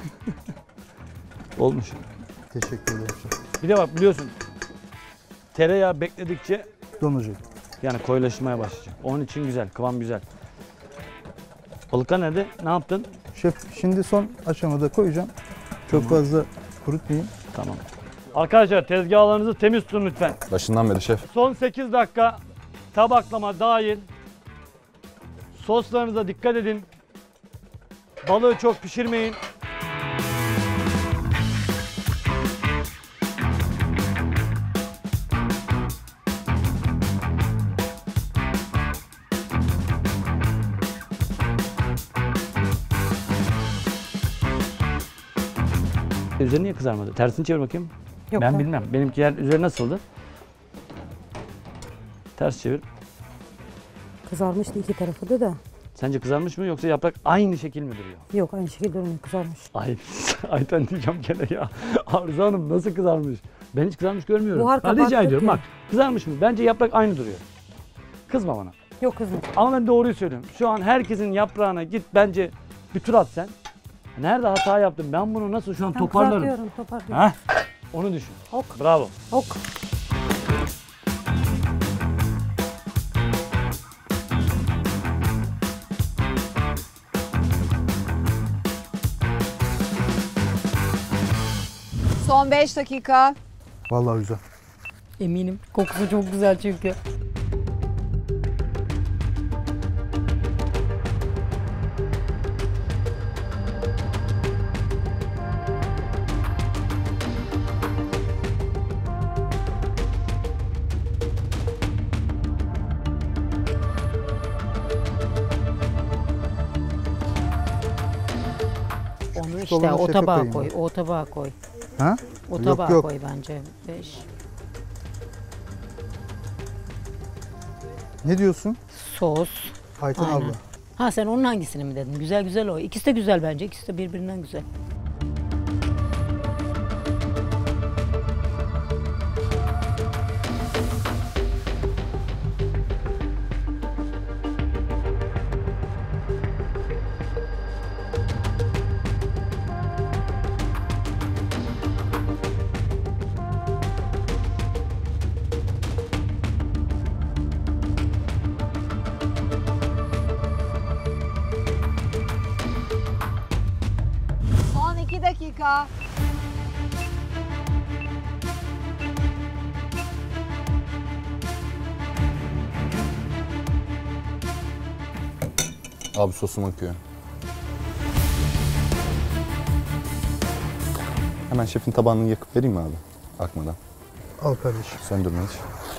Olmuş. Teşekkür ederim şef. Bir de bak biliyorsun tereyağı bekledikçe Donacak. yani koyulaşmaya başlayacak. Onun için güzel, kıvam güzel. Balıklar nerede? Ne yaptın? Şef şimdi son aşamada koyacağım. Çok fazla kurutmayayım. Tamam. Arkadaşlar tezgahlarınızı temiz tutun lütfen. Başından beri şef. Son sekiz dakika tabaklama dahil. Soslarınıza dikkat edin. Balığı çok pişirmeyin. Üzeri niye kızarmadı? Tersini çevir bakayım. Yok ben lan. bilmem. Benimki yer üzeri nasıldı? Ters çevir. Kızarmıştı iki tarafı da da. Sence kızarmış mı yoksa yaprak aynı şekil mi duruyor? Yok aynı şekilde durmuyor kızarmış. Ay, Ayten diyeceğim gene ya. Arzu Hanım nasıl kızarmış? Ben hiç kızarmış görmüyorum. Buhar Ben rica kapattık ediyorum ya. bak. Kızarmış mı? Bence yaprak aynı duruyor. Kızma bana. Yok kızım. Ama ben doğruyu söylüyorum. Şu an herkesin yaprağına git bence bir tur at sen. Nerede hata yaptım? Ben bunu nasıl şu an Ben toparlarım? kızartıyorum, toparlıyorum. Heh, onu düşün. Ok. Bravo. Ok. Son beş dakika. Vallahi güzel. Eminim. Kokusu çok güzel çünkü. Onu işte Dolabına o şefe tabağa koyayım koy, ben. o tabağa koy. Ha? O Yok, tabağa yok. koy bence. Beş. Ne diyorsun? Sos. Ayten Aynen. abla. Ha sen onun hangisini mi dedin? Güzel güzel o. İkisi de güzel bence. İkisi de birbirinden güzel. Son iki dakika. Abi sosum akıyor. Hemen şefin tabağını yakıp vereyim mi abi? Akmadan. Al kardeşim. Söndürme hiç.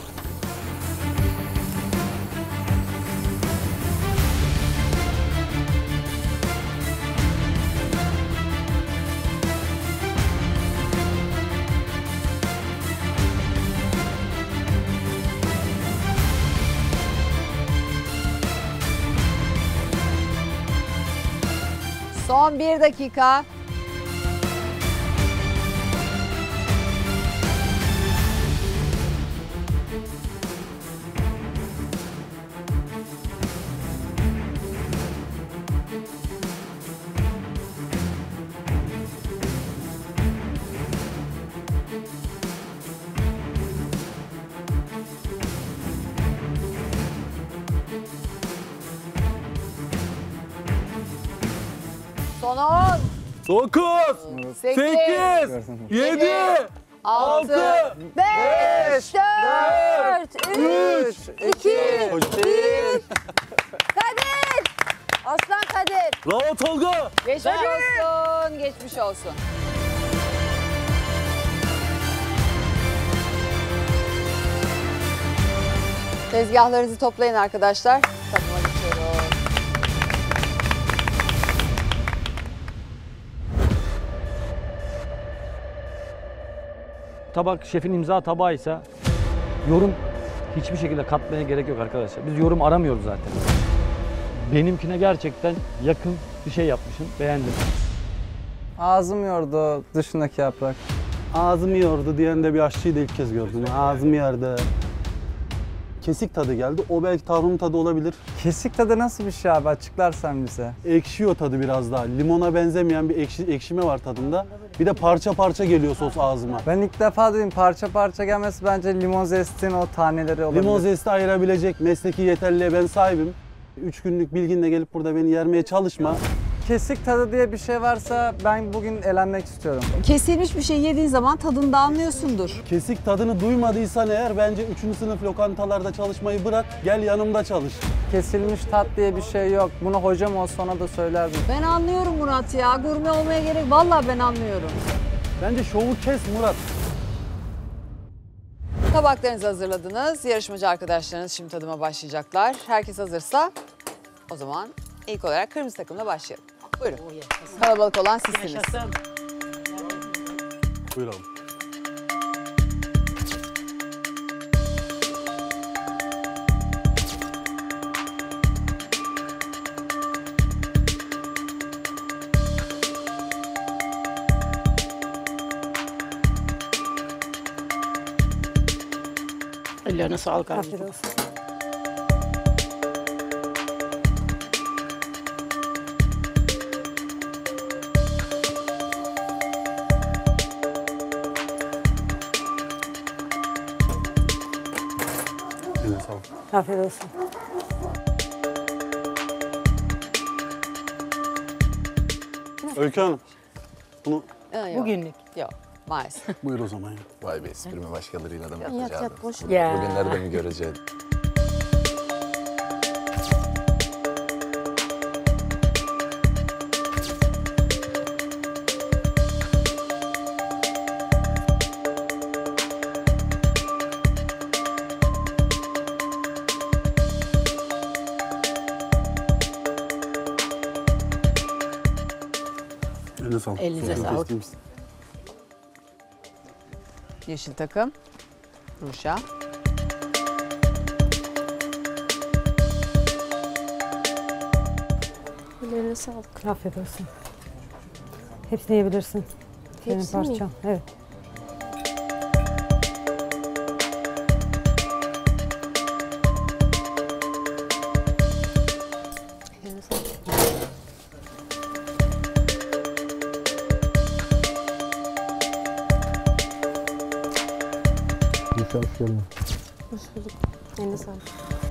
Son bir dakika. Son on. dokuz, sekiz, yedi, altı, beş, dört, üç, iki, bir. Kadir! Aslan Kadir. Bravo Tolga. Geçmiş olsun, geçmiş olsun. Tezgahlarınızı toplayın arkadaşlar. Tadıma geçiyoruz. Tabak şefin imza tabağıysa yorum hiçbir şekilde katmaya gerek yok arkadaşlar. Biz yorum aramıyoruz zaten. Benimkine gerçekten yakın bir şey yapmışım. Beğendim. Ağzım yordu dışındaki yaprak. Ağzım yordu diyen de bir aşçıyı da ilk kez gördüm. Ağzım yerde. Kesik tadı geldi. O belki tarhun tadı olabilir. Kesik tadı nasıl bir şey abi? Açıklarsan bize. Ekşiyor tadı biraz daha. Limona benzemeyen bir ekşi, ekşime var tadında. Bir de parça parça geliyor sos ağzıma. Ben ilk defa dedim parça parça gelmesi bence limon zestinin o taneleri olabilir. Limon zesti ayırabilecek mesleki yeterliğe ben sahibim. Üç günlük bilginle gelip burada beni yermeye çalışma. Kesik tadı diye bir şey varsa ben bugün elenmek istiyorum. Kesilmiş bir şey yediğin zaman tadını da anlıyorsundur. Kesik tadını duymadıysan eğer bence üçüncü sınıf lokantalarda çalışmayı bırak, gel yanımda çalış. Kesilmiş tat diye bir şey yok. Bunu hocam olsa ona da söylerdim. Ben anlıyorum Murat ya. Gurme olmaya gerek. Vallahi ben anlıyorum. Bence şovu kes Murat. Tabaklarınızı hazırladınız. Yarışmacı arkadaşlarınız şimdi tadıma başlayacaklar. Herkes hazırsa o zaman ilk olarak kırmızı takımla başlayalım. Buyurun. Kalabalık olan sizsiniz. Yaşasın. Buyurun. Ellerine sağlık abi. Afiyet olsun. Afiyet olsun. Öykü Hanım, bunu Bugünlük. Yok, maalesef. buyur o zaman ya. Vay be esprimi başkalarıyla da mı Yat yapacaktım? yat boş ver. Ya. Bugünlerde mi göreceğiz? Eline sağlık. Elinize Çok sağlık. iyisiniz. Yeşil takım. Ruşa. Ellerine sağlık. Afiyet olsun. Hepsini yiyebilirsin. Senin Hepsini mi? parçan. Evet. Ellerine sağlık. Hoş geldin. Hoş bulduk. Eline sağlık.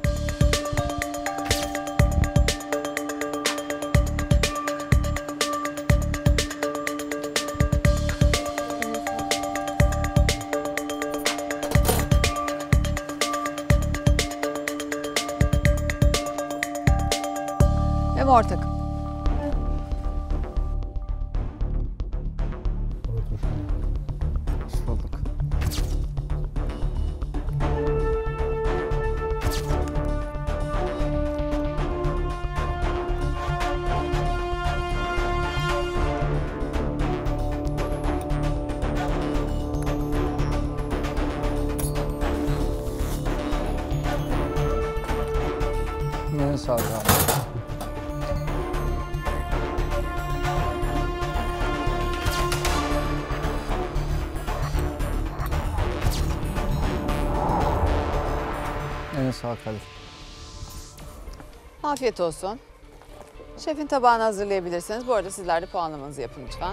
Ve mor takım. Hoş bulduk. Eline sağlık abi. Eline sağlık kardeşim. Afiyet olsun. Şefin tabağını hazırlayabilirsiniz. Bu arada sizler de puanlamanızı yapın lütfen.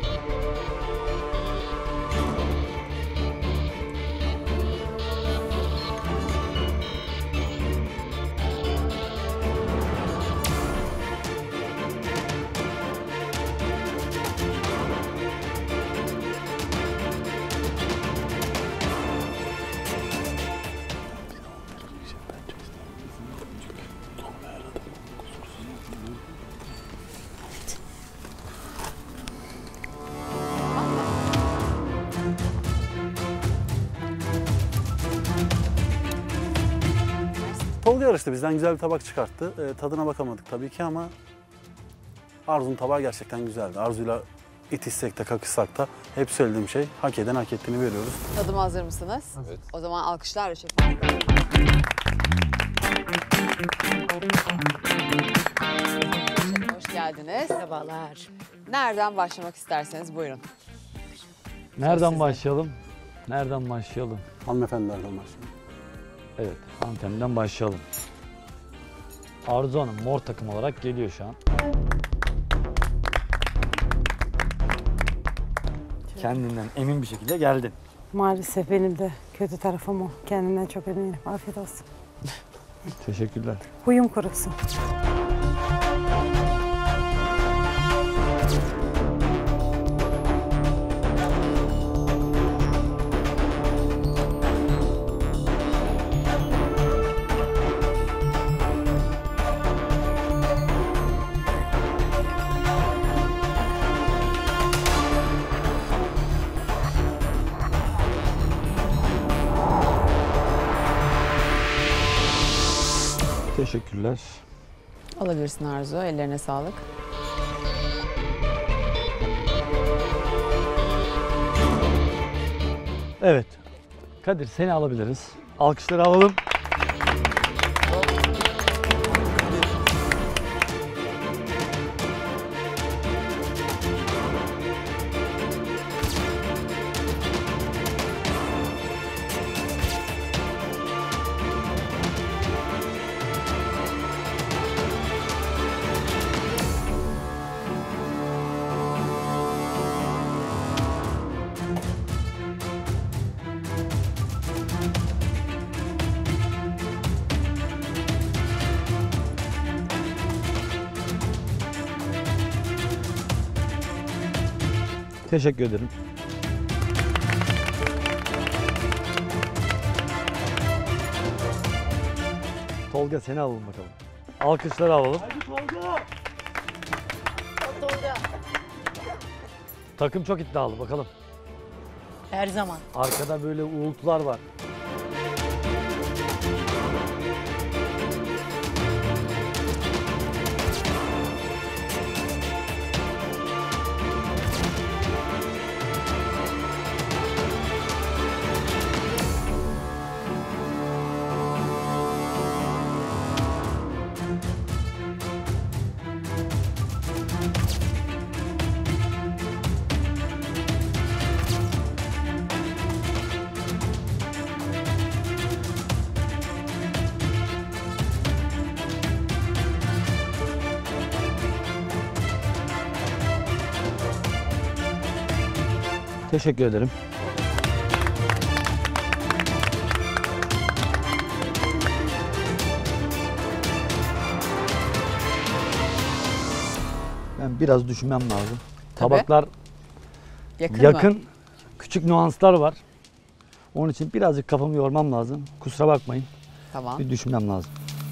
Tolga yarıştı. Bizden güzel bir tabak çıkarttı. Ee, tadına bakamadık tabii ki ama Arzu'nun tabağı gerçekten güzeldi. Arzu'yla itişsek de kakışsak da hep söylediğim şey hak eden hak ettiğini veriyoruz. Tadıma hazır mısınız? Evet. O zaman alkışlarla şefim. Şefim, hoş geldiniz. Merhabalar. Nereden başlamak isterseniz buyurun. Nereden başlayalım? Nereden başlayalım? Hanımefendilerden başlayalım. Evet, hanımefendiden başlayalım. Arzu Hanım mor takım olarak geliyor şu an. Kendinden emin bir şekilde geldin. Maalesef benim de kötü tarafım o. Kendimden çok eminim. Afiyet olsun. Teşekkürler. Huyum kurusun. Teşekkürler. Alabilirsin Arzu. Ellerine sağlık. Evet. Kadir seni alabiliriz. Alkışları alalım. Teşekkür ederim. Tolga seni alalım bakalım. Alkışları alalım. Hadi Tolga. Tolga. Takım çok iddialı bakalım. Her zaman. Arkada böyle uğultular var. Teşekkür ederim. Ben biraz düşünmem lazım. Tabii. Tabaklar Yakın, yakın mı? küçük nüanslar var. Onun için birazcık kafamı yormam lazım. Kusura bakmayın. Tamam. Bir düşünmem lazım.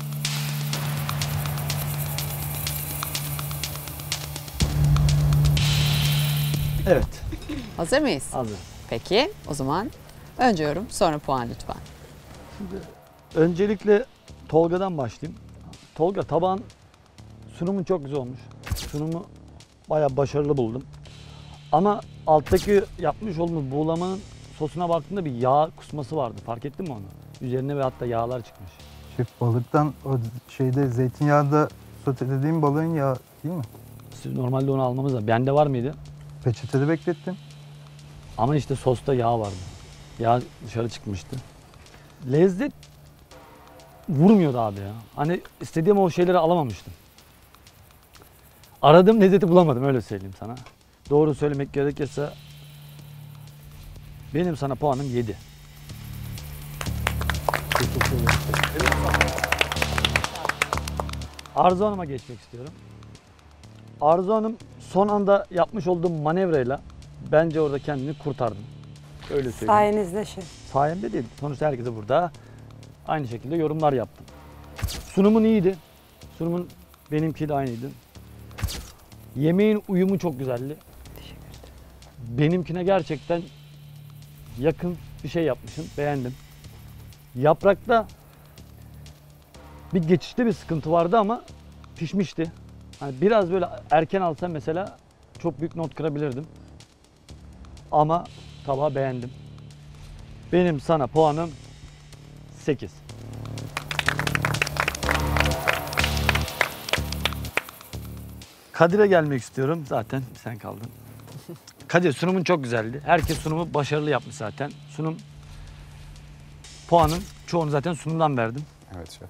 Evet. Hazır mıyız? Hazır. Peki o zaman önce yorum sonra puan lütfen. Şimdi öncelikle Tolga'dan başlayayım. Tolga, tabağın sunumu çok güzel olmuş. Sunumu bayağı başarılı buldum. Ama alttaki yapmış olduğumuz buğulamanın sosuna baktığında bir yağ kusması vardı. Fark ettin mi onu? Üzerine ve hatta yağlar çıkmış. Şef, balıktan o şeyde zeytinyağında sotelediğim balığın yağı değil mi? Siz normalde onu almamız lazım. Bende var mıydı? Peçetede beklettim. Ama işte sosta yağ vardı. Yağ dışarı çıkmıştı. Lezzet vurmuyordu abi ya. Hani istediğim o şeyleri alamamıştım. Aradığım lezzeti bulamadım, öyle söyleyeyim sana. Doğru söylemek gerekirse benim sana puanım yedi. Arzu Hanım'a geçmek istiyorum. Arzu Hanım son anda yapmış olduğum manevrayla bence orada kendini kurtardın. Öyle söyleyeyim. Sayenizde şef. Sayemde değil. Sonuçta herkese burada aynı şekilde yorumlar yaptım. Sunumun iyiydi. Sunumun benimki de aynıydı. Yemeğin uyumu çok güzeldi. Teşekkür ederim. Benimkine gerçekten yakın bir şey yapmışsın. Beğendim. Yaprakta bir geçişte bir sıkıntı vardı ama pişmişti. Hani biraz böyle erken alsam mesela çok büyük not kırabilirdim. Ama tabağı beğendim. Benim sana puanım sekiz. Kadir'e gelmek istiyorum. Zaten sen kaldın. Kadir, sunumun çok güzeldi. Herkes sunumu başarılı yapmış zaten. Sunum puanın çoğunu zaten sunumdan verdim. Evet şef.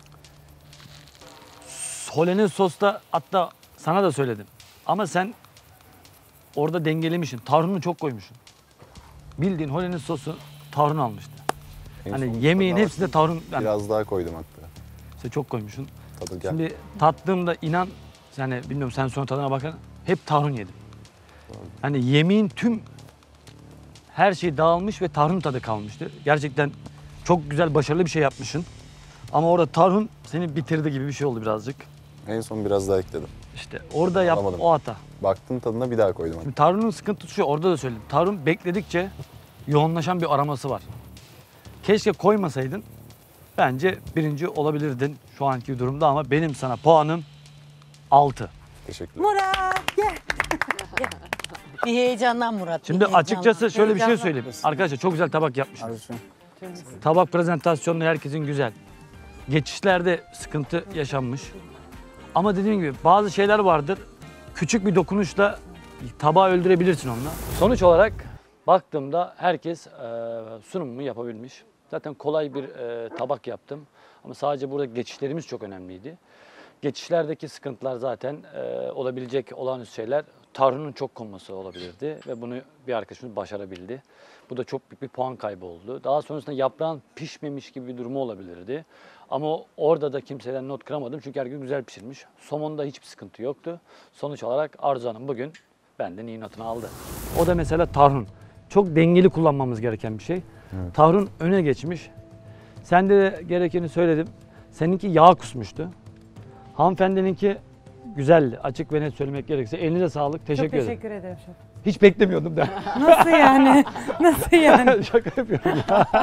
Hollandaise sosta hatta sana da söyledim. Ama sen orada dengelemişsin. Tarhunu çok koymuşsun. Bildiğin Hollandaise sosu tarhun almıştı. En hani yemeğin hepsinde tarhun. Yani biraz daha koydum hatta. İşte çok koymuşsun. Tadı gel. Şimdi tattığımda inan, yani bilmiyorum sen sonra tadına bakın, hep tarhun yedim. Hani yemeğin tüm her şey dağılmış ve tarhun tadı kalmıştı. Gerçekten çok güzel, başarılı bir şey yapmışsın. Ama orada tarhun seni bitirdi gibi bir şey oldu birazcık. En son biraz daha ekledim. İşte orada yap Alamadım. o hata. Baktım tadına bir daha koydum. Şimdi tarhunun sıkıntısı şu, orada da söyledim. Tarhun bekledikçe yoğunlaşan bir aroması var. Keşke koymasaydın. Bence birinci olabilirdin şu anki durumda ama benim sana puanım altı. Teşekkürler. Murat gel. Gel. Bir heyecandan Murat. bir Şimdi heyecandan. açıkçası şöyle bir şey Heyecanla. söyleyeyim. Arkadaşlar çok güzel tabak yapmışsınız. Tabak prezentasyonu herkesin güzel. Geçişlerde sıkıntı yaşanmış. Ama dediğim gibi bazı şeyler vardır. Küçük bir dokunuşla tabağı öldürebilirsin onunla. Sonuç olarak baktığımda herkes e, sunumumu yapabilmiş. Zaten kolay bir e, tabak yaptım. Ama sadece burada geçişlerimiz çok önemliydi. Geçişlerdeki sıkıntılar zaten e, olabilecek olağanüstü şeyler. Tarhunun çok konması olabilirdi ve bunu bir arkadaşımız başarabildi. Bu da çok büyük bir puan kaybı oldu. Daha sonrasında yaprağın pişmemiş gibi bir durumu olabilirdi. Ama orada da kimseden not kıramadım çünkü herkes güzel pişirmiş. Somonda hiçbir sıkıntı yoktu. Sonuç olarak Arzu Hanım bugün benden iyi notunu aldı. O da mesela tarhun. Çok dengeli kullanmamız gereken bir şey. Evet. Tarhun öne geçmiş. Sen de gerekeni söyledim. Seninki yağ kusmuştu. Hanımefendininki güzeldi. Açık ve net söylemek gerekirse. Elinize sağlık. Teşekkür ederim. Çok teşekkür ederim. ederim şef. Hiç beklemiyordum da. Nasıl yani? Nasıl yani? Şaka yapıyorum.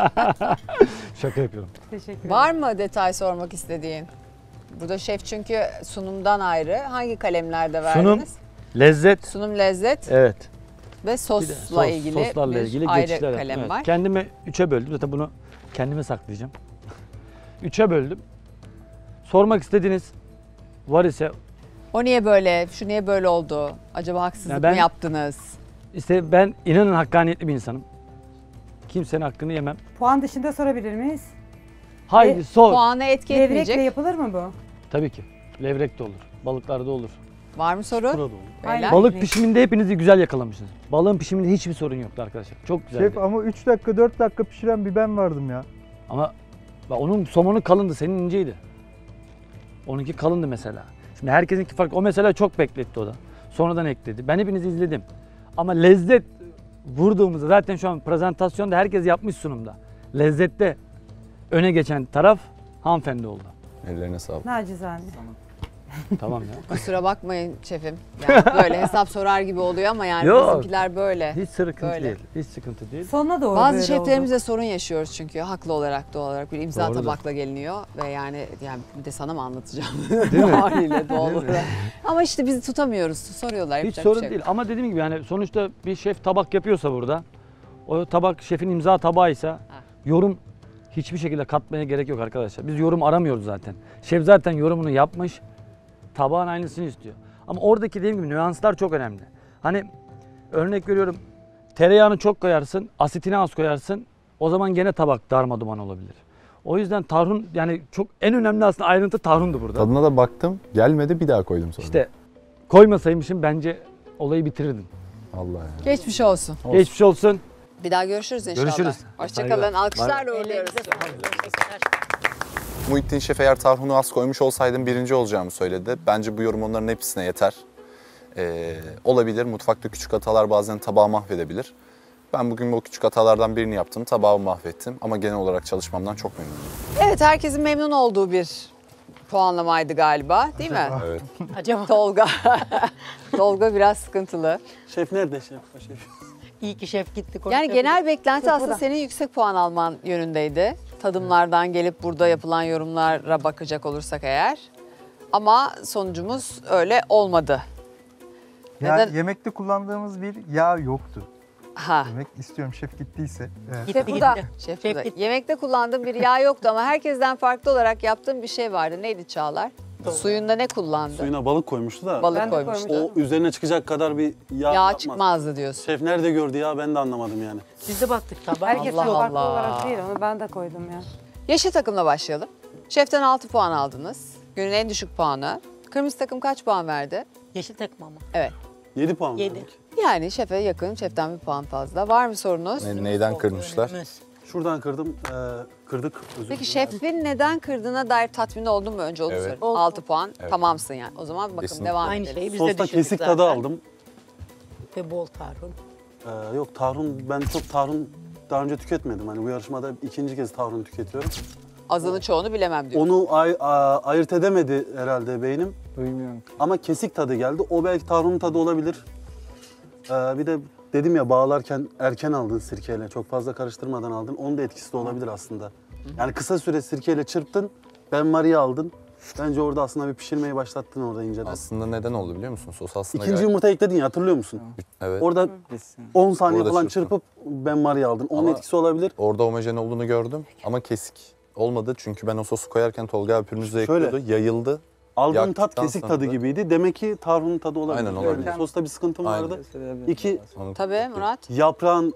Şaka yapıyorum. Teşekkür ederim. Var mı detay sormak istediğin? Burada şef çünkü sunumdan ayrı. Hangi kalemlerde verdiniz? Sunum, lezzet. Sunum, lezzet. Evet. Ve sosla sos, ilgili soslarla bir ilgili ayrı geçişler. kalem Evet. var. Kendime üçe böldüm. Zaten bunu kendime saklayacağım. Üçe böldüm. Sormak istediğiniz var ise... O niye böyle, şu niye böyle oldu? Acaba haksızlık Ya ben- mı yaptınız? İşte ben inanın hakkaniyetli bir insanım. Kimsenin hakkını yemem. Puan dışında sorabilir miyiz? Haydi E, sor. Puanı etki etmeyecek. Levrekle yapılır mı bu? Tabii ki. Levrek de olur. Balıklar da olur. Var mı soru? Beyler? Balık pişiminde hepinizi güzel yakalamışsınız. Balığın pişiminde hiçbir sorun yoktu arkadaşlar. Çok güzeldi. Şef ama üç dakika dört dakika pişiren bir ben vardım ya. Ama bak onun somonu kalındı, senin inceydi. Onunki kalındı mesela. Şimdi herkesinki farklı. O mesela çok bekletti o da. Sonradan ekledi. Ben hepinizi izledim. Ama lezzet vurduğumuzda zaten şu an prezentasyonda herkes yapmış sunumda. Lezzette öne geçen taraf hanımefendi oldu. Ellerine sağlık. Nacizane. Tamam ya. Kusura bakmayın şefim. Yani böyle hesap sorar gibi oluyor ama yani Yok. bizimkiler böyle. Hiç sıkıntı Böyle. değil. Hiç sıkıntı değil. Sonuna doğru Bazı böyle şeflerimizle sorun yaşıyoruz çünkü haklı olarak doğal olarak bir imza Doğrudur. tabakla geliniyor ve yani yani bir de sana mı anlatacağım? Değil mi? Haliyle doğal Değil mi? olarak. Ama işte bizi tutamıyoruz. Soruyorlar. Hiç yapacak sorun bir şey yok. değil ama dediğim gibi yani sonuçta bir şef tabak yapıyorsa burada o tabak şefin imza tabağıysa yorum hiçbir şekilde katmaya gerek yok arkadaşlar. Biz yorum aramıyoruz zaten. Şef zaten yorumunu yapmış. Tabağın aynısını istiyor. Ama oradaki dediğim gibi nüanslar çok önemli. Hani örnek veriyorum tereyağını çok koyarsın, asitini az koyarsın. O zaman gene tabak darmaduman olabilir. O yüzden tarhun yani çok en önemli aslında ayrıntı tarhundu burada. Tadına da baktım. Gelmedi, bir daha koydum sonra. İşte koymasaymışım bence olayı bitirirdin. Allah ya. Geçmiş olsun. olsun. Geçmiş olsun. Bir daha görüşürüz inşallah. Görüşürüz. Hoşçakalın. Saygılar. Alkışlarla uğurluyoruz. Muhittin Şef eğer tarhunu az koymuş olsaydım birinci olacağımı söyledi. Bence bu yorum onların hepsine yeter. Ee, olabilir. Mutfakta küçük hatalar bazen tabağı mahvedebilir. Ben bugün bu küçük hatalardan birini yaptım. Tabağı mahvettim ama genel olarak çalışmamdan çok memnunum. Evet, herkesin memnun olduğu bir puanlamaydı galiba, değil mi? Evet. Acaba Tolga. Tolga biraz sıkıntılı. Şef nerede şef? O şef. İyi ki şef gitti. Yani genel beklenti aslında senin yüksek puan alman yönündeydi. Tadımlardan gelip burada yapılan yorumlara bakacak olursak eğer. Ama sonucumuz öyle olmadı. Ya Neden? yemekte kullandığımız bir yağ yoktu. Ha. Demek istiyorum şef gittiyse. Evet. Şef burada. Şef burada. Yemekte kullandığım bir yağ yoktu ama herkesten farklı olarak yaptığım bir şey vardı. Neydi Çağlar? Suyunda ne kullandı? Suyuna balık koymuştu da. Balık koymuştu. O üzerine çıkacak kadar bir yağ, Yağ yapmadı. çıkmazdı diyorsun. Şef nerede gördü ya, ben de anlamadım yani. Biz de baktık tabağa. Herkes Allah farklı Allah. olarak değil, onu ben de koydum ya. Yeşil takımla başlayalım. Şeften altı puan aldınız. Günün en düşük puanı. Kırmızı takım kaç puan verdi? Yeşil takım ama. Evet. yedi puan Yedi. verdik. Yani şefe yakın, şeften bir puan fazla. Var mı sorunuz? Ne- neyden kırmışlar? Şuradan kırdım, e, kırdık. Özür Peki dilerim. şefin neden kırdığına dair tatmin oldun mu önce onu Evet. söyle. altı puan Evet. tamamsın yani. O zaman bakın Kesinlikle. devam Aynı edelim. şeyi biz de Sosta düşündük kesik zaten. tadı aldım. Ve bol tarhun. Ee, yok tarhun, ben çok tarhun daha önce tüketmedim. Hani bu yarışmada ikinci kez tarhun tüketiyorum. Azını çoğunu bilemem diyor. Onu ay, a- ayırt edemedi herhalde beynim. Duymuyorum. Ama kesik tadı geldi. O belki tarhunun tadı olabilir. Ee, bir de dedim ya, bağlarken erken aldın sirkeyle. Çok fazla karıştırmadan aldın. Onun da etkisi de olabilir aslında. Yani kısa süre sirkeyle çırptın. Ben Maria aldın. Bence orada aslında bir pişirmeyi başlattın orada inceden. Aslında neden oldu biliyor musun? Sos aslında İkinci gayet- yumurta ekledin ya, hatırlıyor musun? Evet. Orada on saniye Orada falan çırptım. çırpıp ben Maria aldın. Onun Ama etkisi olabilir. Orada homojen olduğunu gördüm ama kesik olmadı. Çünkü ben o sosu koyarken Tolga abi pürmüzle Şöyle. ekliyordu. Yayıldı. Aldığım tat Yaktıktan kesik sonra tadı da- gibiydi. Demek ki tarhunun tadı olabilir. Aynen, olabilir. Yani sosta bir sıkıntım Aynen. vardı. İki, Onu- Tabii Murat. yaprağın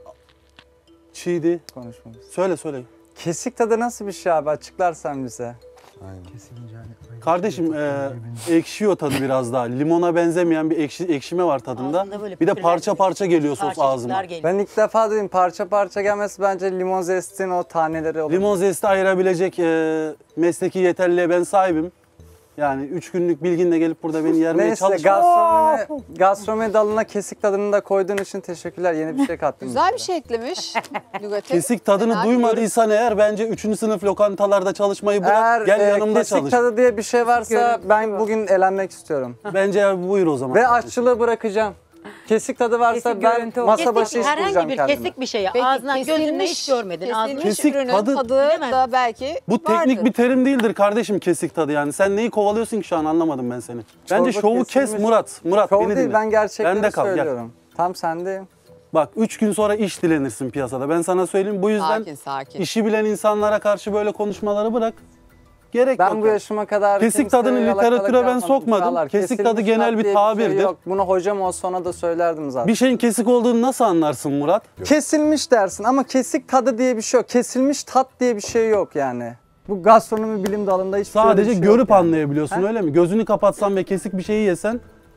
çiğdi. Konuşmamız. Söyle söyle. Kesik tadı nasıl bir şey abi? Açıklarsan bize. Aynen. Kesilince hani Kardeşim e, ekşiyor tadı biraz daha. Limona benzemeyen bir ekşi, ekşime var tadında. Ağzında böyle Bir de pütürler parça geliyor. parça geliyor sos Parçacıklar ağzıma. geliyor. Ben ilk defa duydum, parça parça gelmesi bence limon zestin o taneleri olur. Limon zesti ayırabilecek e, mesleki yeterliliğe ben sahibim. Yani üç günlük bilginle gelip burada beni yermeye Neyse, çalışma. gastronomi, gastronomi dalına kesik tadını da koyduğun için teşekkürler. Yeni bir şey kattın. Güzel bir şey eklemiş. Lügate. Kesik tadını Fena duymadıysan eğer bence üçüncü sınıf lokantalarda çalışmayı bırak, Eğer gel e, yanımda kesik çalış. tadı diye bir şey varsa görüntü ben bugün elenmek istiyorum. Bence ya, buyur o zaman. Ve aşçılığı bırakacağım. Kesik tadı varsa Kesik ben görüntü masa olsun. başı Kesik, iş bulacağım herhangi bir kendime. kesik bir şey. Peki, Ağzından gözünle kesilmiş- hiç görmedin. Ağzından Kesilmiş Kesik ürünün tadı- tadı, Bilemez da belki Bu teknik vardır. bir terim değildir kardeşim, kesik tadı yani. Sen neyi kovalıyorsun ki şu an, anlamadım ben seni. Bence Çorba şovu kes kesilmiş- Murat. Murat Şov beni değil, dinle. ben gerçekleri Bende kal, gel. söylüyorum. Tam sendeyim. Bak üç gün sonra iş dilenirsin piyasada. Ben sana söyleyeyim, bu yüzden Sakin sakin. işi bilen insanlara karşı böyle konuşmaları bırak. Gerek Ben yok. bu yaşıma kadar Kesik kimseye tadını yalakalık literatüre ben yapmadım sokmadım. Çağlar. Kesik Kesilmiş tadı genel tat bir diye şey tabirdir. yok. Bunu hocam olsa ona da söylerdim zaten. Bir şeyin kesik olduğunu nasıl anlarsın Murat? Kesilmiş dersin ama kesik tadı diye bir şey yok. Kesilmiş tat diye bir şey yok yani. Bu gastronomi bilim dalında hiç Sadece şey görüp yok yani. anlayabiliyorsun, Ha? öyle mi? Gözünü kapatsan ve kesik bir şeyi yesen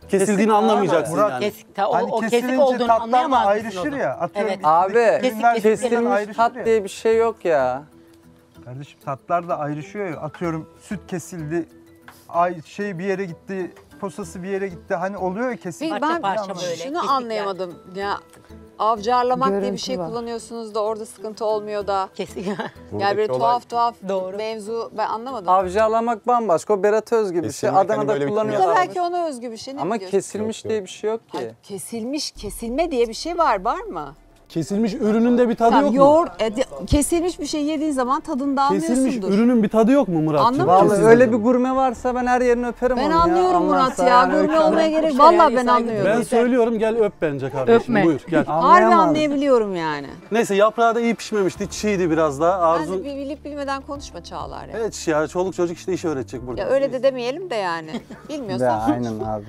kesildiğini anlamayacaksın Murat, yani. Kesik, ta, o, Hani o kesik kesilince olduğunu tatlar da anlayamaz mısın ayrışır onu? ya. Atıyorum Evet. Abi Kesik ürünler kesilmiş kesilmiş kesilmiş ayrışır tat ya. diye bir şey yok ya. Kardeşim tatlar da ayrışıyor ya. Atıyorum süt kesildi, ay şey bir yere gitti, posası bir yere gitti. Hani oluyor ya kesildi. Bir Parça ben parça böyle, şunu kesikler. anlayamadım. Ya avcarlamak diye bir Görüntü şey var. kullanıyorsunuz da orada sıkıntı olmuyor da. Kesik. Yani Buradaki böyle olay tuhaf tuhaf Doğru. mevzu ben anlamadım. Avcalamak bambaşka. O Berat Özgü bir şey. Kesilmek hani Adana'da böyle bir Bu da kullanıyorlar. belki ona özgü bir şey. Ne Ama biliyorsun? kesilmiş Yok, diye yok. bir şey yok ki. Ay, kesilmiş, kesilme diye bir şey var, var mı? Kesilmiş ürünün de bir tadı Tamam, yok mu? yoğurt, e, de- kesilmiş bir şey yediğin zaman tadını Kesilmiş anlıyorsundur. ürünün bir tadı yok mu Murat'cığım? Anlamıyorum. Vallahi öyle bir gurme varsa ben her yerini öperim Ben onu ya. anlıyorum Murat Anlarsa ya. yani Gurme öyle- olmaya gerek. İşte Vallahi yani ben saygı anlıyorum. Ben söylüyorum gel öp bence kardeşim. Öpme. Buyur gel. Harbi Anlayamam. anlayabiliyorum yani. Neyse yaprağı da iyi pişmemişti. Çiğdi biraz daha. Ben Arzu... de bir bilip bilmeden konuşma Çağlar ya. Evet ya çoluk çocuk işte iş öğretecek burada. Ya öyle de demeyelim de yani. Bilmiyorsan. Ya aynen abi.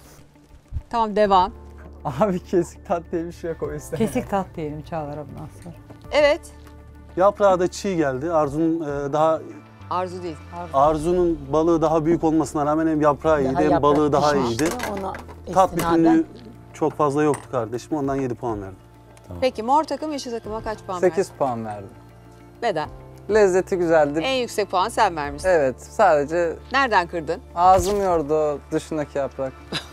Tamam devam. Abi kesik tat diye bir şey yok o yüzden. Kesik tat diyelim Çağlar abla sonra. Evet. Yaprağı da çiğ geldi. Arzu'nun e, daha Arzu değil. Arzu'nun balığı daha büyük olmasına rağmen hem yaprağı iyiydi Daha hem yaprak balığı daha pişmişti, iyiydi. ona Tat istinaden- bütünlüğü çok fazla yoktu kardeşim. Ondan yedi puan verdim. Peki mor takım yeşil takıma kaç puan sekiz verdin? puan verdim. Neden? Lezzeti güzeldi. En yüksek puan sen vermişsin. Evet sadece Nereden kırdın? ağzım yordu o dışındaki yaprak.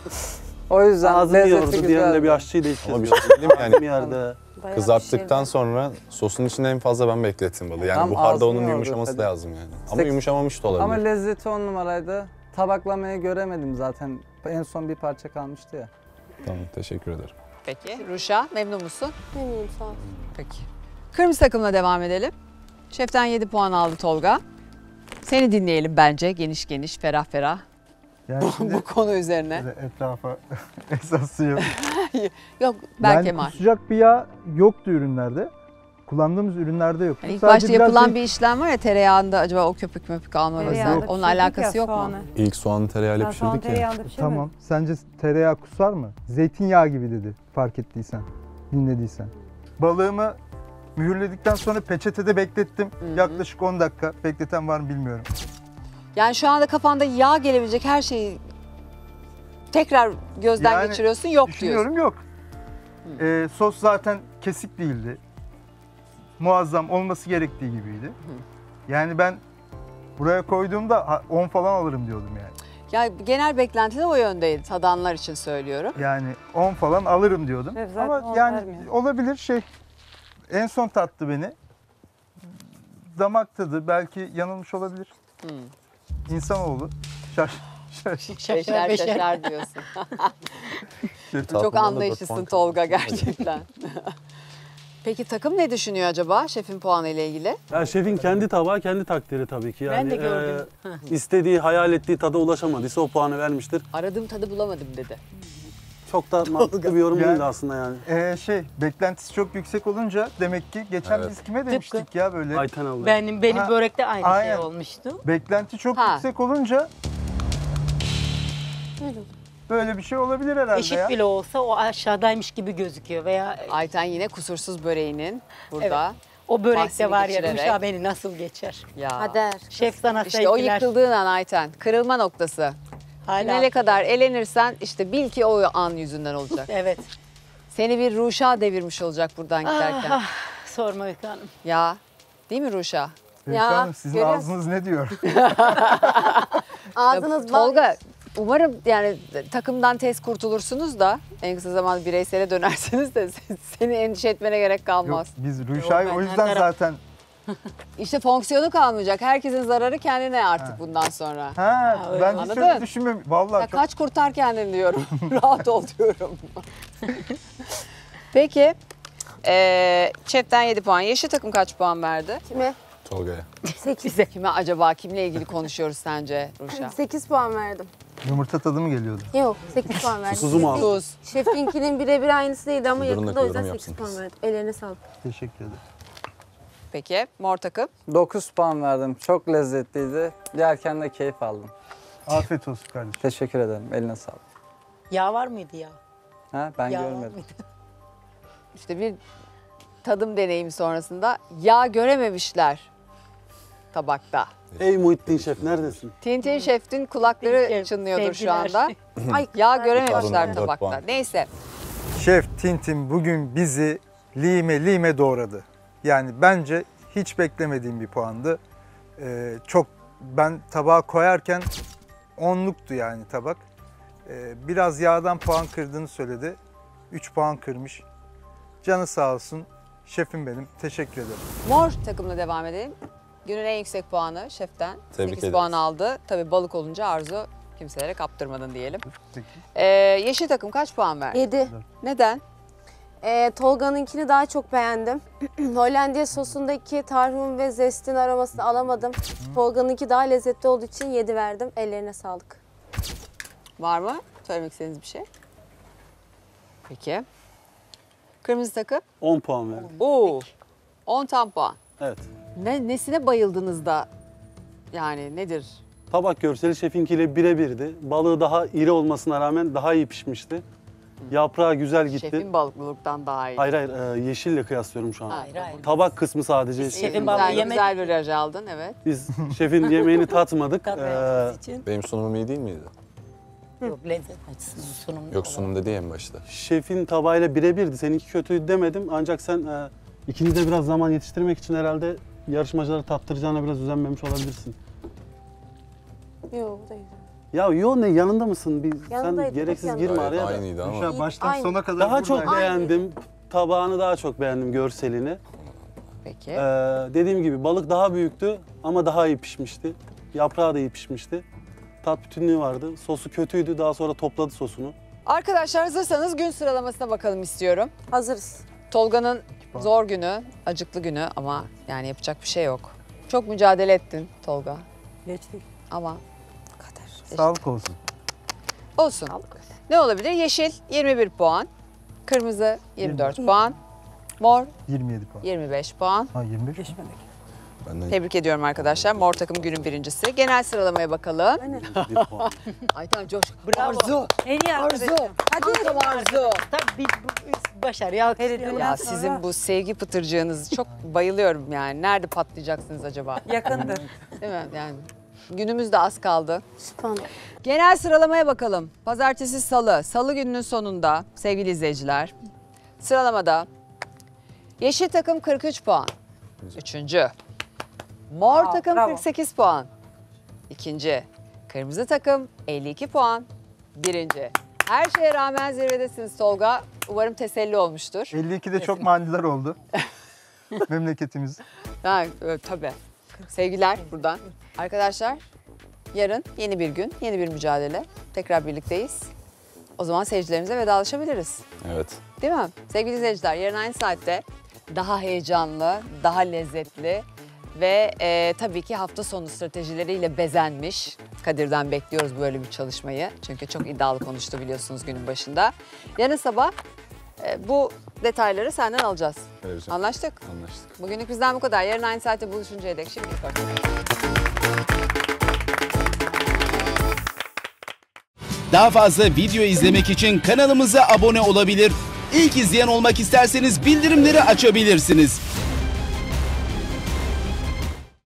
O yüzden Ağzını lezzeti yordu diyen de güzeldi. bir aşçıydı ilk Ama bir kez. şey söyleyeyim mi? yani Bir yerde. kızarttıktan sonra sosun içinde en fazla ben beklettim balığı. Yani Tam buharda ağzını onun yordu yumuşaması tabii. lazım yani. Ama Sek- yumuşamamış da olabilir. Ama lezzeti on numaraydı. Tabaklamayı göremedim zaten. En son bir parça kalmıştı ya. Tamam teşekkür ederim. Peki. Ruşa memnun musun? Memnunum sağ ol. Peki. Kırmızı takımla devam edelim. Şeften yedi puan aldı Tolga. Seni dinleyelim bence geniş geniş, ferah ferah. Yani şimdi Bu konu üzerine. böyle etrafa esası yok. Yok Berk Yani Kemal. kusacak bir yağ yoktu ürünlerde. Kullandığımız ürünlerde yok. Yani ilk Sadece başta biraz yapılan şey- bir işlem var ya tereyağında acaba o köpük möpük alma Tereyağında vesaire. Onun pişirdik alakası ya yok mu? soğanı. İlk soğanı tereyağıyla Ha, soğan pişirdik ya. tereyağında pişirmedi. Tamam. Sence tereyağı kusar mı? Zeytinyağı gibi dedi fark ettiysen, dinlediysen. Balığımı mühürledikten sonra peçetede beklettim. Hı hı. Yaklaşık on dakika. Bekleten var mı bilmiyorum. Yani şu anda kafanda yağ gelebilecek her şeyi tekrar gözden Yani geçiriyorsun yok diyorsun. Düşünüyorum yok. Ee, sos zaten kesik değildi. Muazzam olması gerektiği gibiydi. Yani ben buraya koyduğumda ha, on falan alırım diyordum yani. Ya genel beklentide o yöndeydi tadanlar için söylüyorum. Yani on falan alırım diyordum. Evet, zaten Ama on yani vermiyor. olabilir şey. En son tattı beni. Damak tadı belki yanılmış olabilir. Hmm. İnsanoğlu. Şaş, şaş. Beşer beşer diyorsun. Çok Tatlıdan da anlayışlısın dört puan Tolga gerçekten. Peki takım ne düşünüyor acaba şefin puanı ile ilgili? Ya şefin kendi tabağı kendi takdiri tabii ki. Yani, Ben de gördüm. e, istediği, hayal ettiği tada ulaşamadıysa o puanı vermiştir. Aradığım tadı bulamadım dedi. Çok da mantıklı bir yorum Yani- değildi aslında yani. Ee, şey beklentisi çok yüksek olunca demek ki geçen Evet. biz kime demiştik ya böyle. Ayten abla. Benim benim Ha, börekte aynı aynen. şey olmuştu. Beklenti çok Ha. yüksek olunca böyle bir şey olabilir herhalde Eşit ya. bile olsa o aşağıdaymış gibi gözüküyor veya Ayten yine kusursuz böreğinin burada. o börekte bahsini var ya geçirerek. Ruşa beni nasıl geçer? Ya. Kader. Şef sana İşte o sevgiler. yıkıldığın an Ayten. Kırılma noktası. Hala. Finale kadar elenirsen işte bil ki o an yüzünden olacak. Evet. Seni bir Ruşa devirmiş olacak buradan giderken. Ah, sorma Öykü Hanım. Ya değil mi Ruşa? Öykü Ya, Hanım, sizin görüyorsun. ağzınız ne diyor? Ağzınız bal. Tolga umarım yani takımdan tez kurtulursunuz da en kısa zamanda bireysele dönersiniz de seni endişe etmene gerek Yok, kalmaz. biz Ruşa'yı ben o her yüzden taraf- zaten İşte fonksiyonu kalmayacak. Herkesin zararı kendine artık Ha. bundan sonra. ha, öyle. ben hiç Anladın? öyle düşünmüyorum. Vallahi Ya çok kaç kurtar kendini diyorum. Rahat ol diyorum. Peki. Ee, chatten yedi puan. Yeşil takım kaç puan verdi? Kime? Tolga'ya. sekiz. Kime acaba? Kimle ilgili konuşuyoruz sence Ruşa? sekiz puan verdim. yumurta tadı mı geliyordu? Yok sekiz puan verdim. Tuzu mu aldın? Tuz. Şefinkinin birebir aynısı değildi ama Durun da yakında o yüzden yorum sekiz yapsın. puan verdim. Ellerine sağlık. Teşekkür ederim. Peki. Mor takım. dokuz puan verdim. Çok lezzetliydi. Yerken de keyif aldım. Afiyet olsun kardeşim. Teşekkür ederim. Eline sağlık. Yağ var mıydı ya? Ha, ben Yağ var görmedim. mıydı? İşte bir tadım deneyimi sonrasında yağ görememişler. tabakta. Ey Muhittin Şef neredesin? Tintin Şef'in kulakları çınlıyordur şu anda. Ay yağ görememişler tabakta. Neyse. Şef Tintin bugün bizi lime lime doğradı. Yani bence hiç beklemediğim bir puandı. Ee, çok ben tabağa koyarken onluktu yani tabak. Ee, biraz yağdan puan kırdığını söyledi. üç puan kırmış. Canı sağ olsun. Şefim benim. Teşekkür ederim. Mor takımla devam edelim. Günün en yüksek puanı şeften. Tebrik sekiz ederiz. puan aldı. Tabii balık olunca Arzu kimselere kaptırmadın diyelim. Ee, yeşil takım kaç puan verdi? yedi. Neden? Ee, Tolga'nınkini daha çok beğendim. Hollandiya sosundaki tarhun ve zestin aromasını alamadım. Tolga'nınki daha lezzetli olduğu için yedi verdim. Ellerine sağlık. Var mı? Söylemek istediğiniz bir şey? Peki. Kırmızı takım? on puan verdim. Oo. on tam puan. Evet. Ne, nesine bayıldınız da yani nedir? Tabak görseli şefinkiyle birebirdi. Balığı daha iri olmasına rağmen daha iyi pişmişti. Yaprağı güzel gitti. Şefin balıklılıktan daha iyi. Hayır hayır, e, yeşille kıyaslıyorum şu an. Hayır, hayır. Tabak kısmı sadece. Şefin balığı güzel, güzel bir raj aldın, evet. Biz şefin yemeğini tatmadık. Ee, Benim sunumum iyi değil miydi? Yok lezzet açısından sunum. Yok sunum dedi ya en başta. Şefin tabağıyla birebirdi. Seninki kötüydü demedim. Ancak sen e, ikiniz de biraz zaman yetiştirmek için herhalde yarışmacıları tattıracağına biraz özenmemiş olabilirsin. Yok bu da güzel. Ya yo ne yanında mısın? Bir, sen Yanındaydım, gereksiz hep girme yanındaydım. araya da. Aynıydı ama. Şu an baştan Aynı. sona kadar Daha çok buradaydı. beğendim. Tabağını daha çok beğendim, görselini. Peki. Ee, dediğim gibi balık daha büyüktü ama daha iyi pişmişti. Yaprağı da iyi pişmişti. Tat bütünlüğü vardı. Sosu kötüydü. Daha sonra topladı sosunu. Arkadaşlar hazırsanız gün sıralamasına bakalım istiyorum. Hazırız. Tolga'nın zor günü, acıklı günü ama yani yapacak bir şey yok. Çok mücadele ettin Tolga. Geçtik. Ama kader. Sağlık olsun. Olsun. Ne olabilir? Yeşil yirmi bir puan, kırmızı yirmi dört puan, mor yirmi yedi puan. yirmi beş puan. Ha yirmi beş. Geçmedik. Benden Tebrik ediyorum arkadaşlar. Mor takım günün birincisi. Genel sıralamaya bakalım. Ay tamam coş. Bravo. Arzu. En iyi Arzu. arkadaşım. Hadi Arzu. Tabii biz bu başarıyı alkışlayalım. Ya sizin bu sevgi pıtırcığınız çok bayılıyorum yani. Nerede patlayacaksınız acaba? Yakındır. Değil mi? Yani günümüz de az kaldı. Süper. Genel sıralamaya bakalım. Pazartesi, salı. Salı gününün sonunda sevgili izleyiciler. Sıralamada yeşil takım kırk üç puan. Üçüncü. Mor Aa, takım bravo. kırk sekiz puan. İkinci. Kırmızı takım elli iki puan. Birinci. Her şeye rağmen zirvedesiniz Tolga. Umarım teselli olmuştur. elli ikide çok maniler oldu. Memleketimiz. Ha, e, tabii. Sevgiler buradan. Arkadaşlar yarın yeni bir gün, yeni bir mücadele. Tekrar birlikteyiz. O zaman seyircilerimize vedalaşabiliriz. Evet. Değil mi? Sevgili izleyiciler yarın aynı saatte daha heyecanlı, daha lezzetli ve e, tabii ki hafta sonu stratejileriyle bezenmiş. Kadir'den bekliyoruz böyle bir çalışmayı. Çünkü çok iddialı konuştu biliyorsunuz günün başında. Yarın sabah e, bu detayları senden alacağız. Evet. Anlaştık? Anlaştık. Bugünlük bizden bu kadar. Yarın aynı saatte buluşuncaya dek şimdi hoşçakalın. Daha fazla video izlemek için kanalımıza abone olabilir. İlk izleyen olmak isterseniz bildirimleri açabilirsiniz.